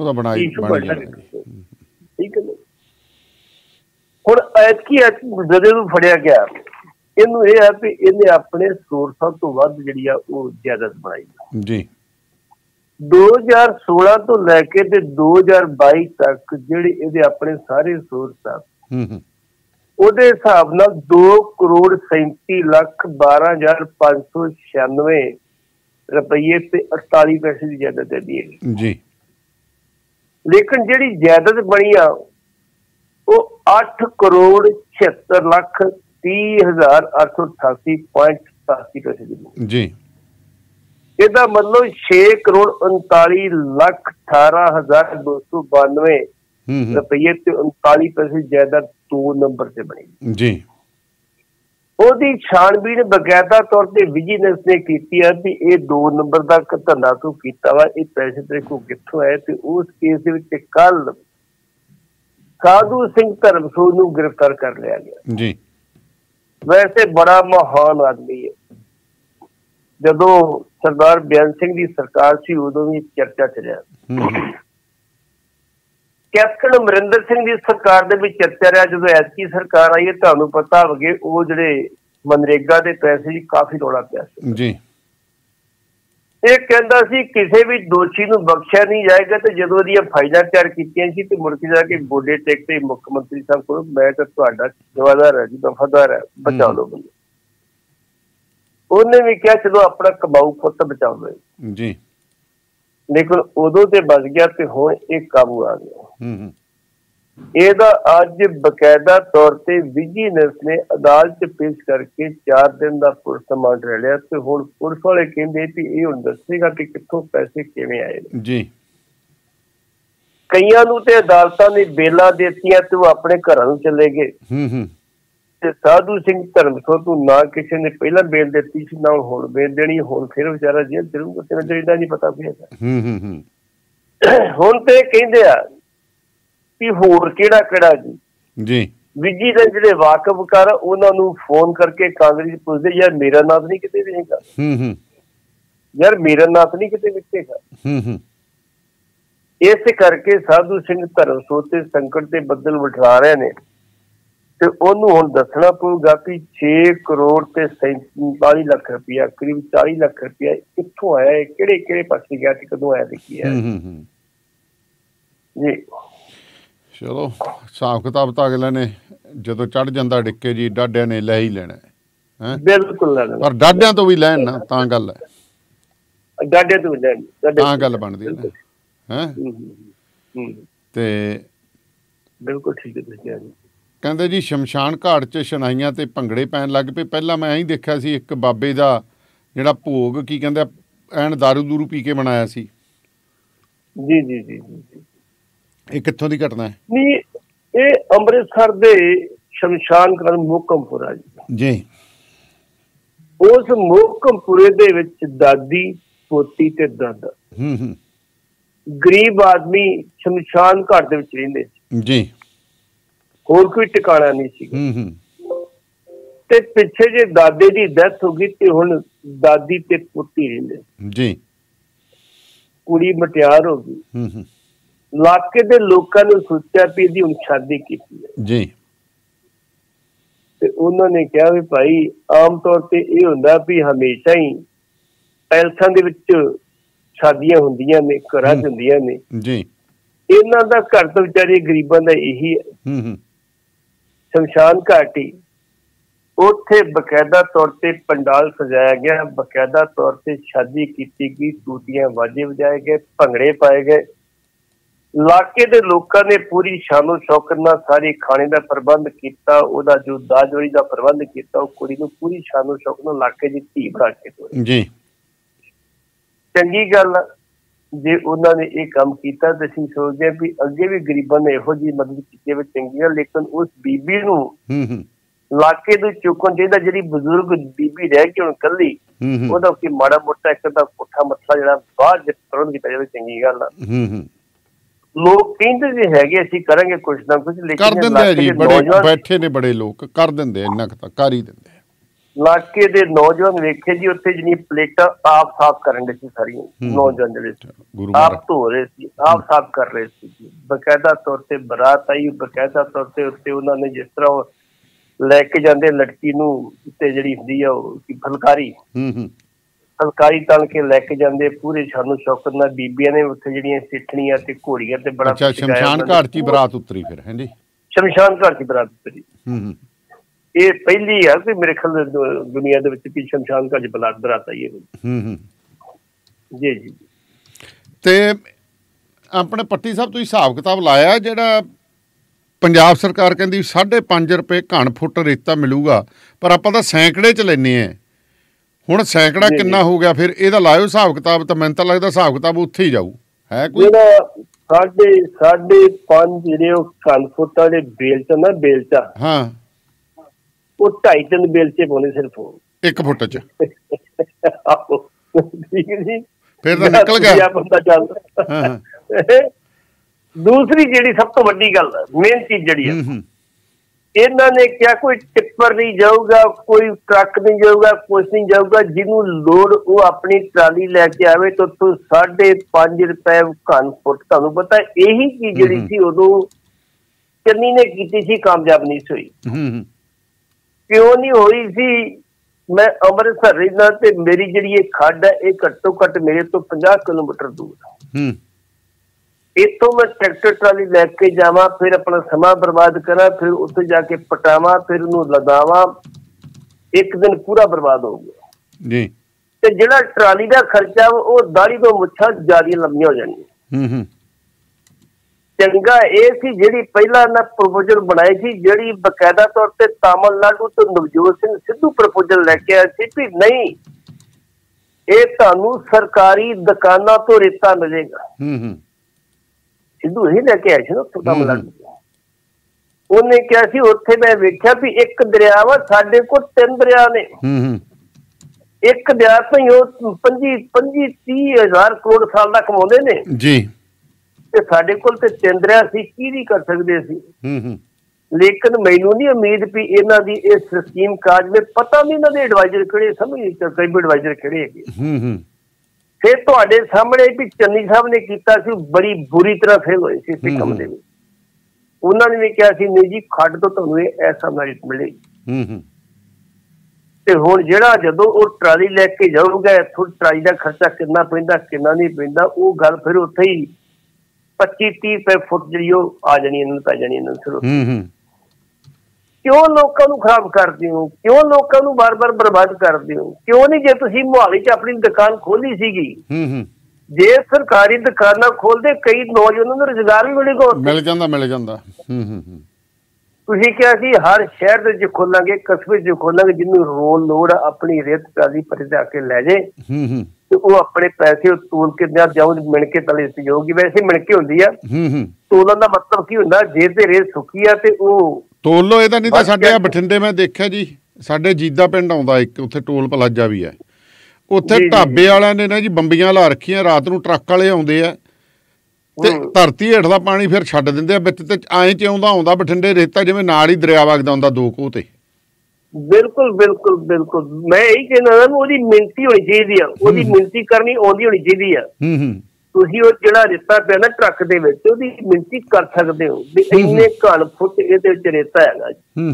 ਠੀਕ ਹੈ। ਹੁਣ ਐਤਕੀ ਜਦੋਂ ਨੂੰ ਫੜਿਆ ਗਿਆ ਇਹਨੂੰ ਇਹ ਹੈ ਵੀ ਇਹਨੇ ਆਪਣੇ ਸੋਰਸਾਂ ਤੋਂ ਵੱਧ ਜਿਹੜੀ ਆ ਉਹ ਜਾਇਦਾਦ ਬਣਾਈ ਜੀ। दो हज़ार सोलह तो लैके ते दो हज़ार बाई तक जिहड़े इहदे अपने सारे सोर्स आ ਉਹਦੇ ਹਿਸਾਬ ਨਾਲ दो करोड़ सैंती ਲੱਖ बारह हज़ार पाँच सौ छियानवे रुपये ते अड़ताली पैसे की जायदाद दी है जी। लेकिन जिहड़ी जायदाद बनी आ वो अठ करोड़ छिहत्तर लख तीह हजार अठ सौ अठासी पॉइंट सतासी पैसे की जी। ਇਹਦਾ मतलब छे करोड़ उनताली लख अठारह हजार दो सौ बानवे रुपये ते उनताली पैसे जायदाद दो नंबर से बनी जी। ਉਹਦੀ ਛਾਣਬੀਨ ਬਕਾਇਦਾ ਤੌਰ ਤੇ ਵਿਜੀਲੈਂਸ ਨੇ ਕੀਤੀ ਹੈ ਵੀ ਇਹ ਦੋ ਨੰਬਰ ਦਾ ਧੰਦਾ ਤੂੰ ਕੀਤਾ ਵਾ, ਇਹ ਪੈਸੇ ਤੇਰੇ ਕੋਲ ਕਿੱਥੋਂ ਆਏ। ਤੇ ਉਸ ਕੇਸ ਦੇ ਵਿੱਚ ਕੱਲ ਸਾਧੂ ਸਿੰਘ ਧਰਮਸੋਤ ਨੂੰ ਗ੍ਰਿਫਤਾਰ ਕਰ ਲਿਆ ਗਿਆ ਜੀ। ਵੈਸੇ ਬੜਾ ਮਹਾਨ ਆਦਮੀ ਹੈ। ਜਦੋਂ ਸਰਦਾਰ ਬਿਆਨ ਸਿੰਘ ਦੀ ਸਰਕਾਰ ਸੀ ਉਦੋਂ ਵੀ ਚਰਚਾ ਚ ਰਿਹਾ। ਕੈਪਟਨ ਅਮਰਿੰਦਰ ਸਿੰਘ ਦੀ ਸਰਕਾਰ ਦੇ ਵਿੱਚ ਚਰਚਾ ਰਿਹਾ। ਜਦੋਂ ਐਤਕੀ ਸਰਕਾਰ ਆਈ ਹੈ ਤੁਹਾਨੂੰ ਪਤਾ ਹੋਵੇ ਉਹ ਜਿਹੜੇ ਮਨਰੇਗਾ ਦੇ ਪੈਸੇ ਦੀ ਕਾਫੀ ਰੌਲਾ ਪਿਆ ਸੀ ਜੀ। ਇਹ ਕਹਿੰਦਾ ਸੀ ਕਿਸੇ ਵੀ ਦੋਸ਼ੀ ਨੂੰ ਬਖਸ਼ਿਆ ਨਹੀਂ ਜਾਏਗਾ ਤੇ ਜਦੋਂ ਇਹਦੀਆਂ ਫਾਈਲਾਂ ਤਿਆਰ ਕੀਤੀਆਂ ਸੀ ਤੇ ਮੁੜ ਕੇ ਜਾ ਕੇ ਗੋਡੇ ਟੇਕ ਤੇ ਮੁੱਖ ਮੰਤਰੀ ਸਾਹਿਬ ਕੋਲ ਮੈਂ ਤਾਂ ਤੁਹਾਡਾ ਜਵਾਬਦਾਰ ਹੈ ਜੀ, ਵਫਾਦਾਰ ਹੈ, ਬਚਾ ਲਓ ਮੈਨੂੰ। ਉਹਨੇ ਵੀ ਕਿਹਾ ਚਲੋ ਆਪਣਾ ਕਮਾਊ ਪੁੱਤ ਬਚਾ ਲਓ ਜੀ। ਲੇਕਿਨ ਉਦੋਂ ਤੇ ਬਚ ਗਿਆ ਤੇ ਹੁਣ ਇਹ ਕਾਬੂ ਆ ਗਿਆ। ਇਹਦਾ ਅੱਜ ਬਕਾਇਦਾ ਤੌਰ ਤੇ ਵਿਜੀਲੈਂਸ ਨੇ ਅਦਾਲਤ ਚ ਪੇਸ਼ ਕਰਕੇ ਚਾਰ ਦਿਨ ਦਾ ਪੁਲਿਸ ਰਿਮਾਂਡ ਲੈ ਲਿਆ ਤੇ ਹੁਣ ਪੁਲਿਸ ਵਾਲੇ ਕਹਿੰਦੇ ਵੀ ਇਹ ਹੁਣ ਦੱਸੇਗਾ ਕਿ ਕਿੱਥੋਂ ਪੈਸੇ ਕਿਵੇਂ ਆਏ ਜੀ। ਕਈਆਂ ਨੂੰ ਤੇ ਅਦਾਲਤਾਂ ਨੇ ਬੇਲਾਂ ਦਿੱਤੀਆਂ ਤੇ ਉਹ ਆਪਣੇ ਘਰਾਂ ਨੂੰ ਚਲੇ ਗਏ ਤੇ ਸਾਧੂ ਸਿੰਘ ਧਰਮਸੋਤ ਨੂੰ ਨਾ ਕਿਸੇ ਨੇ ਪਹਿਲਾਂ ਬੇਲ ਦਿੱਤੀ ਸੀ ਨਾ ਹੁਣ ਬੇਲ ਦੇਣੀ। ਹੁਣ ਫਿਰ ਵਿਚਾਰਾ ਜੇਲ੍ਹ ਜ਼ਰੂਰ ਕਿਵੇਂ ਇਹਦਾ ਨਹੀਂ ਪਤਾ ਪਿਆ। ਹੁਣ ਤੇ ਕਹਿੰਦੇ ਆ ਵੀ ਹੋਰ ਕਿਹੜਾ ਕਿਹੜਾ ਜੀ ਜੀ ਵਿਜੀਲੈਂਸ ਜਿਹੜੇ ਵਾਕਫਕਾਰ ਉਹਨਾਂ ਨੂੰ ਫੋਨ ਕਰਕੇ ਕਾਂਗਰਸ ਪੁੱਛਦੇ ਯਾਰ ਮੇਰਾ ਨਾਂ ਨਹੀਂ ਕਿਤੇ ਵੀ ਹੈਗਾ, ਯਾਰ ਮੇਰਾ ਨਾਂ ਨਹੀਂ ਕਿਤੇ ਵਿੱਚ ਹੈਗਾ। ਇਸ ਕਰਕੇ ਸਾਧੂ ਸਿੰਘ ਧਰਮਸੋਤ ਤੇ ਸੰਕਟ ਦੇ ਬੱਦਲ ਵਿਠਾ ਰਹੇ ਨੇ ਤੇ ਉਹਨੂੰ ਹੁਣ ਦੱਸਣਾ ਪਊਗਾ ਵੀ ਛੇ ਕਰੋੜ ਤੇ ਸੈਂਤਾਲੀ ਲੱਖ ਰੁਪਇਆ ਕਰੀਬ ਚਾਲੀ ਲੱਖ ਰੁਪਇਆ ਕਿੱਥੋਂ ਆਇਆ ਹੈ, ਕਿਹੜੇ ਕਿਹੜੇ ਪਾਸੇ ਗਿਆ ਤੇ ਕਦੋਂ ਆਇਆ ਤੇ ਕੀ ਹੈ ਜੀ।
ਚਲੋ ਹਿਸਾਬ ਕਿਤਾਬ ਤਾਂ ਅਗਲੇ ਨੇ ਜਦੋਂ ਚੜ ਜਾਂਦਾ ਡਿੱਕੇ ਜੀ ਡਾਢਿਆਂ ਨੇ ਲੈ ਹੀ ਲੈਣਾ ਹੈ।
ਬਿਲਕੁਲ ਲੈਣਾ, ਪਰ
ਡਾਢਿਆਂ ਤੋਂ ਵੀ ਲੈਣ ਨਾ ਤਾਂ ਗੱਲ ਹੈ,
ਡਾਢਿਆਂ ਤੋਂ ਵੀ ਲੈਣ
ਤਾਂ ਗੱਲ ਬਣਦੀ ਹੈ ਹੈਂ। ਤੇ
ਬਿਲਕੁਲ ਠੀਕ ਹੈ ਤੁਸੀਂ ਜੀ।
ਕਹਿੰਦੇ ਜੀ ਸ਼ਮਸ਼ਾਨ ਘਾਟ 'ਚ ਸ਼ਨਾਈਆਂ ਤੇ ਭੰਗੜੇ ਪੈਣ ਲੱਗ ਪਏ। ਪਹਿਲਾਂ ਮੈਂ ਹੀ ਦੇਖਿਆ ਸੀ ਇੱਕ ਬਾਬੇ ਦਾ ਜਿਹੜਾ ਭੋਗ ਕੀ ਕਹਿੰਦੇ ਐਨ ਦਾਰੂ ਦੂਰੂ ਪੀ ਕੇ ਬਣਾਇਆ ਸੀ
ਜੀ ਜੀ ਜੀ ਜੀ।
ਇਹ ਕਿੱਥੋਂ ਦੀ ਘਟਨਾ ਹੈ?
ਨਹੀਂ ਇਹ ਅੰਮ੍ਰਿਤਸਰ ਦੇ ਸ਼ਮਸ਼ਾਨ ਘਾਟ ਮੋਹਕਮਪੁਰਾ ਜੀ ਜੀ। ਉਸ ਮੋਹਕਮਪੁਰੇ ਦੇ ਵਿੱਚ ਦਾਦੀ ਪੋਤੀ ਤੇ ਦਾਦਾ ਹੂੰ ਹੂੰ ਗਰੀਬ ਆਦਮੀ ਸ਼ਮਸ਼ਾਨ ਘਾਟ ਦੇ ਵਿੱਚ ਰਹਿੰਦੇ ਸੀ ਜੀ। ਹੋਰ ਕੋਈ ਟਿਕਾਣਾ ਨਹੀਂ ਸੀ ਤੇ ਪਿੱਛੇ ਜੇ ਦਾਦੇ ਦੀ ਡੈਥ ਹੋ ਗਈ ਤੇ ਹੁਣ ਦਾਦੀ ਤੇ ਪੁੱਤੀ ਰਹਿੰਦੇ ਜੀ। ਕੁੜੀ ਮਟਿਆਰ ਹੋ ਗਈ। ਇਲਾਕੇ ਦੇ ਲੋਕਾਂ ਨੇ ਸੋਚਿਆ ਵੀ ਇਹਦੀ ਹੁਣ ਸ਼ਾਦੀ ਕੀਤੀ ਹੈ ਜੀ। ਤੇ ਉਹਨਾਂ ਨੇ ਕਿਹਾ ਵੀ ਭਾਈ ਆਮ ਤੌਰ ਤੇ ਇਹ ਹੁੰਦਾ ਵੀ ਹਮੇਸ਼ਾ ਹੀ ਪੈਲਸਾਂ ਦੇ ਵਿੱਚ ਸ਼ਾਦੀਆਂ ਹੁੰਦੀਆਂ ਨੇ, ਘਰਾਂ ਚ ਹੁੰਦੀਆਂ ਨੇ ਜੀ। ਇਹਨਾਂ ਦਾ ਘਰ ਤਾਂ ਵਿਚਾਰੇ ਗਰੀਬਾਂ ਦਾ ਇਹੀ ਹੈ ਸ਼ਮਸ਼ਾਨ ਘਾਟੀ। ਉੱਥੇ ਬਕਾਇਦਾ ਤੌਰ ਤੇ ਪੰਡਾਲ ਸਜਾਇਆ ਗਿਆ, ਬਕਾਇਦਾ ਤੌਰ ਤੇ ਸ਼ਾਦੀ ਕੀਤੀ ਗਈ, ਟੂਟੀਆਂ ਵਾਜੇ ਵਜਾਏ ਗਏ, ਭੰਗੜੇ ਪਾਏ ਗਏ। ਇਲਾਕੇ ਦੇ ਲੋਕਾਂ ਨੇ ਪੂਰੀ ਸ਼ਾਨੋ ਸ਼ੌਕਤ ਨਾਲ ਸਾਰੇ ਖਾਣੇ ਦਾ ਪ੍ਰਬੰਧ ਕੀਤਾ, ਉਹਦਾ ਜੋ ਦਾਜੋਰੀ ਦਾ ਪ੍ਰਬੰਧ ਕੀਤਾ। ਉਹ ਕੁੜੀ ਨੂੰ ਪੂਰੀ ਸ਼ਾਨੋ ਸ਼ੌਕਤ ਨਾਲ ਇਲਾਕੇ ਦੀ ਧੀ ਬਣਾ ਕੇ ਤੋਰੀ ਜੀ। ਚੰਗੀ ਗੱਲ ਜੇ ਉਹਨਾਂ ਨੇ ਇਹ ਕੰਮ ਕੀਤਾ ਤੇ ਅਸੀਂ ਸੋਚਦੇ ਹਾਂ ਵੀ ਅੱਗੇ ਵੀ ਗਰੀਬਾਂ ਨੇ ਇਹੋ ਜਿਹੀ ਮਦਦ ਕੀਤੀ ਹੈ ਚੰਗੀ ਹੈ। ਲੇਕਿਨ ਉਸ ਬੀਬੀ ਨੂੰ ਇਲਾਕੇ ਤੋਂ ਚੁੱਕਣ ਚਾਹੀਦਾ, ਜਿਹੜੀ ਬਜ਼ੁਰਗ ਬੀਬੀ ਰਹਿ ਕੇ ਹੁਣ ਕੱਲੀ, ਉਹਦਾ ਕੋਈ ਮਾੜਾ ਮੋਟਾ ਇੱਕ ਦਾ ਪੁੱਠਾ ਮੱਥਾ ਜਿਹੜਾ ਬਾਹਰ ਜੇ ਪ੍ਰਬੰਧ ਕੀਤਾ ਜਾਵੇ ਚੰਗੀ ਗੱਲ ਆ। ਲੋਕ ਕਹਿੰਦੇ ਜੇ ਹੈਗੇ ਅਸੀਂ ਕਰਾਂਗੇ ਕੁਛ ਨਾ ਕੁਛ, ਲੇਕਿਨ
ਕਰ ਦਿੰਦੇ ਜੀ, ਬੜੇ ਬੈਠੇ ਨੇ ਬੜੇ ਲੋਕ ਕਰ ਦਿੰਦੇ, ਇੰਨਾ ਕੁ ਤਾਂ ਕਰ ਹੀ ਦਿੰਦੇ।
ਇਲਾਕੇ ਦੇ ਨੌਜਵਾਨ ਵੇਖੇ ਜੀ ਉੱਥੇ ਜਿਹੜੀਆਂ ਪਲੇਟਾਂ ਆਪ ਸਾਫ਼ ਕਰਨ ਦੇ ਸੀ, ਸਾਰੀਆਂ ਨੌਜਵਾਨ ਜਿਹੜੇ ਆਪ ਧੋ ਰਹੇ ਸੀ, ਆਪ ਸਾਫ਼ ਕਰ ਰਹੇ ਸੀ। ਬਕਾਇਦਾ ਤੌਰ ਤੇ ਬਰਾਤ ਆਈ, ਬਕਾਇਦਾ ਤੌਰ ਤੇ ਉੱਤੇ ਉਹਨਾਂ ਨੇ ਜਿਸ ਤਰ੍ਹਾਂ ਉਹ ਲੈ ਕੇ ਜਾਂਦੇ ਲੜਕੀ ਨੂੰ ਤੇ ਜਿਹੜੀ ਹੁੰਦੀ ਆ ਉਹ ਫੁਲਕਾਰੀ ਫਲਕਾਰੀ ਤਲ ਕੇ ਲੈ ਕੇ ਜਾਂਦੇ ਪੂਰੇ ਸ਼ਾਨੋ ਸ਼ੌਕਤ ਨਾਲ। ਬੀਬੀਆਂ ਨੇ ਉੱਥੇ ਜਿਹੜੀਆਂ ਸਿੱਠਣੀਆਂ ਤੇ ਘੋੜੀਆਂ ਤੇ ਬੜਾ
ਅੱਛਾ ਸ਼ਮਸ਼ਾਨ ਘਾਟ 'ਚ ਬਰਾਤ ਉਤਰੀ ਫਿਰ ਹਾਂਜੀ
ਸ਼ਮਸ਼ਾਨ ਘਾਟ 'ਚ ਬਰਾਤ ਉਤਰੀ। ਇਹ ਪਹਿਲੀ ਆ ਕਿ ਮੇਰੇ ਖਿਆਲ ਦੁਨੀਆ ਦੇ ਵਿੱਚ ਕਿ ਸ਼ਮਸ਼ਾਨ ਘਾਟ 'ਚ ਬਰਾਤ ਬਰਾਤ ਆਈ ਹੈ। ਜੀ ਜੀ
ਤੇ ਆਪਣੇ ਪੱਟੀ ਸਾਹਿਬ ਤੁਸੀਂ ਹਿਸਾਬ ਕਿਤਾਬ ਲਾਇਆ ਜਿਹੜਾ ਪੰਜਾਬ ਸਰਕਾਰ ਕਹਿੰਦੀ ਸਾਢੇ ਪੰਜ ਰੁਪਏ ਘਣ ਫੁੱਟ ਰੇਤਾ ਮਿਲੂਗਾ ਪਰ ਆਪਾਂ ਤਾਂ ਸੈਂਕੜੇ 'ਚ ਲੈਂਦੇ ਹਾਂ। ਹੁਣ ਸੈਂਕੜਾ ਕਿੰਨਾ ਹੋ ਗਿਆ ਫਿਰ ਇਹਦਾ ਲਾਇਓ ਹਿਸਾਬ ਕਿਤਾਬ ਤਾਂ ਮੈਨੂੰ ਤਾਂ ਲੱਗਦਾ ਹਿਸਾਬ ਕਿਤਾਬ ਉੱਥੇ ਹੀ ਜਾਊ ਹੈ ਕੋਈ
ਸਾਢੇ ਸਾਢੇ ਪੰਜ ਜਿਹੜੇ ਉਹ ਘਣ ਫੁੱਟ ਵਾਲੇ ਬੇਲਚਾ ਨਾ ਬੇਲਚਾ
ਹਾਂ
ਉਹ ਢਾਈ ਤਿੰਨ ਬੇਲਚੇ ਪਾਉਣੇ ਸਿਰਫ
ਇੱਕ ਫੁੱਟ 'ਚ
ਠੀਕ ਹੈ ਜੀ
ਫਿਰ ਤਾਂ ਨਿਕਲ ਗਿਆ
ਬੰਦਾ ਚੱਲਦਾ। ਦੂਸਰੀ ਜਿਹੜੀ ਸਭ ਤੋਂ ਵੱਡੀ ਗੱਲ ਮੇਨ ਚੀਜ਼ ਜਿਹੜੀ ਹੈ ਇਹਨਾਂ ਨੇ ਕਿਹਾ ਕੋਈ ਟਿੱਪਰ ਨਹੀਂ ਜਾਊਗਾ ਕੋਈ ਟਰੱਕ ਨਹੀਂ ਜਾਊਗਾ ਕੁਛ ਨਹੀਂ ਜਾਊਗਾ ਜਿਹਨੂੰ ਲੋੜ ਉਹ ਆਪਣੀ ਟਰਾਲੀ ਲੈ ਕੇ ਆਵੇ ਤਾਂ ਉੱਥੋਂ ਸਾਢੇ ਪੰਜ ਰੁਪਏ ਘਣ ਫੁੱਟ। ਤੁਹਾਨੂੰ ਪਤਾ ਇਹੀ ਚੀਜ਼ ਜਿਹੜੀ ਸੀ ਉਦੋਂ ਚੰਨੀ ਨੇ ਕੀਤੀ ਸੀ ਕਾਮਯਾਬ ਨਹੀਂ ਸੀ ਹੋਈ। ਕਿਉਂ ਨਹੀਂ ਹੋਈ ਸੀ? ਮੈਂ ਅੰਮ੍ਰਿਤਸਰ ਰਹਿੰਦਾ ਤੇ ਮੇਰੀ ਜਿਹੜੀ ਇਹ ਖੱਡ ਹੈ ਇਹ ਘੱਟੋ ਘੱਟ ਮੇਰੇ ਤੋਂ ਪੰਜਾਹ ਕਿਲੋਮੀਟਰ ਦੂਰ ਹੈ। ਇੱਥੋਂ ਮੈਂ ਟਰੈਕਟਰ ਟਰਾਲੀ ਲੈ ਕੇ ਜਾਵਾਂ ਫਿਰ ਆਪਣਾ ਸਮਾਂ ਬਰਬਾਦ ਕਰਾਂ ਫਿਰ ਉੱਥੇ ਜਾ ਕੇ ਪਟਾਵਾਂ ਫਿਰ ਉਹਨੂੰ ਲਦਾਵਾਂ ਇੱਕ ਦਿਨ ਪੂਰਾ ਬਰਬਾਦ ਹੋ ਗਿਆ ਜੀ। ਤੇ ਜਿਹੜਾ ਟਰਾਲੀ ਦਾ ਖਰਚਾ ਉਹ ਦਾੜੀ ਤੋਂ ਮੁੱਛਾਂ ਜ਼ਿਆਦਾ ਲੰਮੀਆਂ ਹੋ ਜਾਣੀਆਂ। ਚੰਗਾ ਇਹ ਸੀ ਜਿਹੜੀ ਪਹਿਲਾਂ ਇਹਨਾਂ ਪ੍ਰਪੋਜ਼ਲ ਬਣਾਈ ਸੀ ਜਿਹੜੀ ਬਕਾਇਦਾ ਤੌਰ ਤੇ ਤਾਮਿਲਨਾਡੂ ਤੋਂ ਨਵਜੋਤ ਸਿੰਘ ਸਿੱਧੂ ਪ੍ਰਪੋਜ਼ਲ ਲੈ ਕੇ ਆਇਆ ਸੀ ਵੀ ਨਹੀਂ ਇਹ ਤੁਹਾਨੂੰ ਸਰਕਾਰੀ ਦੁਕਾਨਾਂ ਤੋਂ ਰੇਤਾ ਮਿਲੇਗਾ। ਸਿੱਧੂ ਹੀ ਲੈ ਕੇ ਆਇਆ ਸੀ ਨਾ ਉੱਥੋਂ ਤਾਮਿਲਨਾਡੂ। ਉਹਨੇ ਕਿਹਾ ਸੀ ਉੱਥੇ ਮੈਂ ਵੇਖਿਆ ਵੀ ਇੱਕ ਦਰਿਆ ਵਾ ਸਾਡੇ ਕੋਲ ਤਿੰਨ ਦਰਿਆ ਨੇ। ਇੱਕ ਦਰਿਆ ਤੋਂ ਹੀ ਉਹ ਪੰਜੀ ਪੰਜੀ ਤੀਹ ਹਜ਼ਾਰ ਕਰੋੜ ਸਾਲ ਦਾ ਕਮਾਉਂਦੇ ਨੇ ਜੀ ਤੇ ਸਾਡੇ ਕੋਲ ਤੇ ਤਿੰਨ ਦਰਿਆ ਸੀ ਕੀ ਨਹੀਂ ਕਰ ਸਕਦੇ ਸੀ। ਲੇਕਿਨ ਮੈਨੂੰ ਨਹੀਂ ਉਮੀਦ ਵੀ ਇਹਨਾਂ ਦੀ ਇਸ ਸਕੀਮ ਕਾਜ ਵਿੱਚ ਪਤਾ ਨਹੀਂ ਇਹਨਾਂ ਦੇ ਐਡਵਾਈਜ਼ਰ ਕਿਹੜੇ ਸਮਝ ਕਈ ਐਡਵਾਈਜ਼ਰ ਕਿਹੜੇ ਹੈਗੇ। ਫਿਰ ਤੁਹਾਡੇ ਸਾਹਮਣੇ ਵੀ ਚੰਨੀ ਸਾਹਿਬ ਨੇ ਕੀਤਾ ਸੀ ਬੜੀ ਬੁਰੀ ਤਰ੍ਹਾਂ ਫੇਲ ਹੋਏ ਸੀ ਇਸ ਕੰਮ ਦੇ ਵਿੱਚ। ਉਹਨਾਂ ਨੇ ਵੀ ਕਿਹਾ ਸੀ ਨਹੀਂ ਜੀ ਖੱਡ ਤੋਂ ਤੁਹਾਨੂੰ ਇਹ ਐਸਾ ਮੈਰਿਟ ਮਿਲੇਗੀ। ਤੇ ਹੁਣ ਜਿਹੜਾ ਜਦੋਂ ਉਹ ਟਰਾਲੀ ਲੈ ਕੇ ਜਾਊਗਾ ਇੱਥੋਂ ਟਰਾਲੀ ਦਾ ਖਰਚਾ ਕਿੰਨਾ ਪੈਂਦਾ ਕਿੰਨਾ ਨਹੀਂ ਪੈਂਦਾ ਉਹ ਗੱਲ ਫਿਰ ਉੱਥੇ ਹੀ ਪੱਚੀ ਤੀਹ ਰੁਪਏ ਫੁੱਟ ਜਿਹੜੀ ਉਹ ਆ ਜਾਣੀ ਇਹਨਾਂ ਨੂੰ ਪੈ ਜਾਣੀ ਇਹਨਾਂ ਨੂੰ। ਕਿਉਂ ਲੋਕਾਂ ਨੂੰ ਖਰਾਬ ਕਰਦੇ ਹੋ? ਕਿਉਂ ਲੋਕਾਂ ਨੂੰ ਬਾਰ ਬਾਰ ਬਰਬਾਦ ਕਰਦੇ ਹੋ? ਕਿਉਂ ਨਹੀਂ ਜੇ ਤੁਸੀਂ ਮੁਹਾਲੀ 'ਚ ਆਪਣੀ ਦੁਕਾਨ ਖੋਲੀ ਸੀਗੀ ਜੇ ਸਰਕਾਰੀ ਦੁਕਾਨਾਂ ਖੋਲਦੇ ਕਈ ਨੌਜਵਾਨਾਂ ਨੂੰ ਰੁਜ਼ਗਾਰ ਵੀ ਮਿਲੇਗਾ
ਮਿਲ ਜਾਂਦਾ ਮਿਲ ਜਾਂਦਾ।
ਤੁਸੀਂ ਕਿਹਾ ਸੀ ਹਰ ਸ਼ਹਿਰ ਦੇ ਵਿੱਚ ਖੋਲਾਂਗੇ ਕਸਬੇ 'ਚ ਖੋਲਾਂਗੇ ਜਿਹਨੂੰ ਰੋਲ ਲੋੜ ਆਪਣੀ ਰੇਤ ਟਰਾਲੀ ਪਰ ਜਾ ਕੇ ਲੈ ਜੇ ਤੇ ਉਹ ਆਪਣੇ ਪੈਸੇ ਤੋਲ ਕੇ ਜਾਓ ਮਿਣ ਕੇ ਤਲੇ ਤੇ ਜਾਊਗੀ। ਵੈਸੇ ਮਿਣ ਕੇ ਹੁੰਦੀ ਆ ਤੋਲਣ ਦਾ ਮਤਲਬ ਕੀ ਹੁੰਦਾ ਜੇ ਤੇ ਰੇਤ ਸੁੱਕੀ ਆ ਤੇ ਉਹ
ਤੋਲ ਲੋ ਇਹਦਾ ਨਹੀਂ ਤਾਂ ਸਾਡੇ ਆ ਬਠਿੰਡੇ ਮੈਂ ਦੇਖਿਆ ਜੀ ਸਾਡੇ ਜੀਦਾ ਪਿੰਡ ਆਉਂਦਾ ਇੱਕ ਉੱਥੇ ਟੋਲ ਪਲਾਜ਼ਾ ਵੀ ਹੈ ਉੱਥੇ ਢਾਬੇ ਵਾਲਿਆਂ ਨੇ ਨਾ ਜੀ ਬੰਬੀਆਂ ਲਾ ਰੱਖੀਆਂ ਰਾਤ ਨੂੰ ਟਰੱਕ ਵਾਲੇ ਆਉਂਦੇ ਆ ਤੇ ਧਰਤੀ ਹੇਠ ਦਾ ਪਾਣੀ ਫਿਰ ਛੱਡ ਦਿੰਦੇ ਆ ਵਿੱਚ ਤੇ ਐਂ ਚ ਆਉਂਦਾ ਆਉਂਦਾ ਬਠਿੰਡੇ ਰੇਤਾ ਜਿਵੇਂ ਨਾਲ ਹੀ ਦਰਿਆ ਵਗਦਾ ਹੁੰਦਾ ਦੋ ਕੋਹ ਤੇ।
ਬਿਲਕੁਲ ਬਿਲਕੁਲ ਬਿਲਕੁਲ ਮੈਂ ਇਹੀ ਕਹਿੰਦਾ ਉਹਦੀ ਮਿਹਨਤੀ ਹੋਣੀ ਚਾਹੀਦੀ ਆ ਉਹਦੀ ਮਿਹਨਤੀ ਕਰਨੀ ਆਉਂਦੀ ਹੋਣੀ ਚਾਹੀਦੀ ਆ। ਤੁਸੀਂ ਉਹ ਜਿਹੜਾ ਰੇਤਾ ਪਿਆ ਨਾ ਟਰੱਕ ਦੇ ਵਿੱਚ ਉਹਦੀ ਮਿਹਨਤੀ ਕਰ ਸਕਦੇ ਹੋ ਵੀ ਇੰਨੇ ਘਣ ਫੁੱਟ ਇਹਦੇ ਵਿੱਚ ਰੇਤਾ ਹੈਗਾ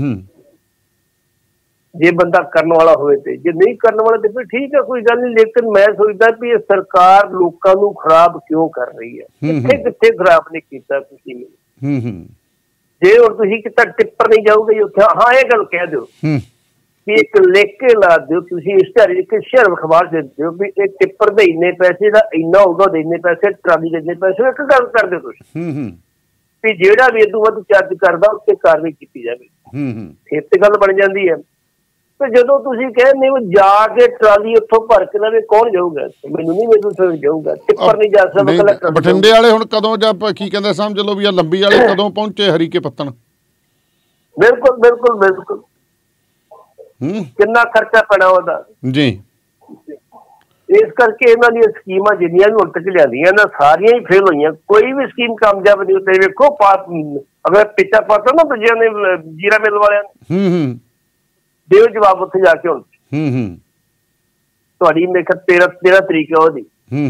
ਜੇ ਬੰਦਾ ਕਰਨ ਵਾਲਾ ਹੋਵੇ ਤੇ ਜੇ ਨਹੀਂ ਕਰਨ ਵਾਲਾ ਤੇ ਫਿਰ ਠੀਕ ਹੈ ਕੋਈ ਗੱਲ ਨਹੀਂ। ਲੇਕਿਨ ਮੈਂ ਸੋਚਦਾ ਵੀ ਇਹ ਸਰਕਾਰ ਲੋਕਾਂ ਨੂੰ ਖਰਾਬ ਕਿਉਂ ਕਰ ਰਹੀ ਹੈ? ਕਿੱਥੇ ਕਿੱਥੇ ਖਰਾਬ ਨਹੀਂ ਕੀਤਾ ਤੁਸੀਂ ਮੈਨੂੰ ਜੇ ਹੁਣ ਤੁਸੀਂ ਕਿਤਾ ਟਿੱਪਰ ਨਹੀਂ ਜਾਊਗੇ ਉੱਥੇ ਹਾਂ ਇਹ ਗੱਲ ਕਹਿ ਦਿਓ ਵੀ ਇੱਕ ਲਿਖ ਕੇ ਲਾ ਦਿਓ ਤੁਸੀਂ ਇਸ਼ਤਿਹਾਰ ਇੱਕ ਸ਼ਹਿਰ ਅਖਬਾਰ ਦੇ ਦਿਓ ਵੀ ਇਹ ਟਿੱਪਰ ਦੇ ਇੰਨੇ ਪੈਸੇ ਦਾ ਇੰਨਾ ਹੋਊਗਾ ਦੇ ਇੰਨੇ ਪੈਸੇ ਟਰਾਲੀ ਦੇ ਇੰਨੇ ਪੈਸੇ ਇੱਕ ਗੱਲ ਕਰ ਦਿਓ ਤੁਸੀਂ ਵੀ ਜਿਹੜਾ ਵੀ ਇਦੋਂ ਵੱਧ ਚਾਰਜ ਕਰਦਾ ਉਸ ਤੇ ਕਾਰਵਾਈ ਕੀਤੀ ਜਾਵੇ। ਫਿਰ ਤੇ ਗੱਲ ਬਣ ਜਾਂਦੀ ਹੈ। ਤੇ ਜਦੋਂ ਤੁਸੀਂ ਕਹਿੰਦੇ ਹੋ ਜਾ ਕੇ ਟਰਾਲੀ ਉੱਥੋਂ ਭਰ ਕੇ ਲਵੇ ਕੌਣ ਜਾਊਗਾ? ਮੈਨੂੰ ਨਹੀਂ ਮੈਨੂੰ ਜਾਊਗਾ ਟਿੱਪਰ ਨਹੀਂ ਜਾ ਸਕਦਾ।
ਬਠਿੰਡੇ ਵਾਲੇ ਹੁਣ ਕਦੋਂ ਜਾਂ ਕੀ ਕਹਿੰਦੇ ਸਮਝ ਲਓ ਵੀ ਆ ਲੰਬੀ ਵਾਲੇ ਕਦੋਂ ਪਹੁੰਚੇ ਹਰੀਕੇ ਪੱਤਣ?
ਬਿਲਕੁਲ ਬਿਲਕੁਲ ਬਿਲਕੁਲ ਕਿੰਨਾ ਖਰਚਾ ਪੈਣਾ ਉਹਦਾ
ਜੀ।
ਇਸ ਕਰਕੇ ਇਹਨਾਂ ਦੀਆਂ ਸਕੀਮਾਂ ਜਿੰਨੀਆਂ ਵੀ ਹੁਣ ਤੱਕ ਲਿਆਂਦੀਆਂ ਨਾ ਸਾਰੀਆਂ ਹੀ ਫੇਲ ਹੋਈਆਂ। ਕੋਈ ਵੀ ਸਕੀਮ ਕਾਮਯਾਬ ਨਹੀਂ ਹੁੰਦੀ। ਵੇਖੋ ਅਗਰ ਪਿੱਛਾ ਪਾਤਾ ਨਾ ਦੂਜਿਆਂ ਨੇ ਜੀਰਾ ਮਿਲ ਵਾਲਿਆਂ ਨੇ ਦਿਓ ਜਵਾਬ ਉੱਥੇ ਜਾ ਕੇ ਹੁਣ ਤੁਹਾਡੀ ਮੇਰੇ ਖਿਆਲ ਤੇਰਾਂ ਤੇਰਾਂ ਤਰੀਕ ਹੈ ਉਹਦੀ।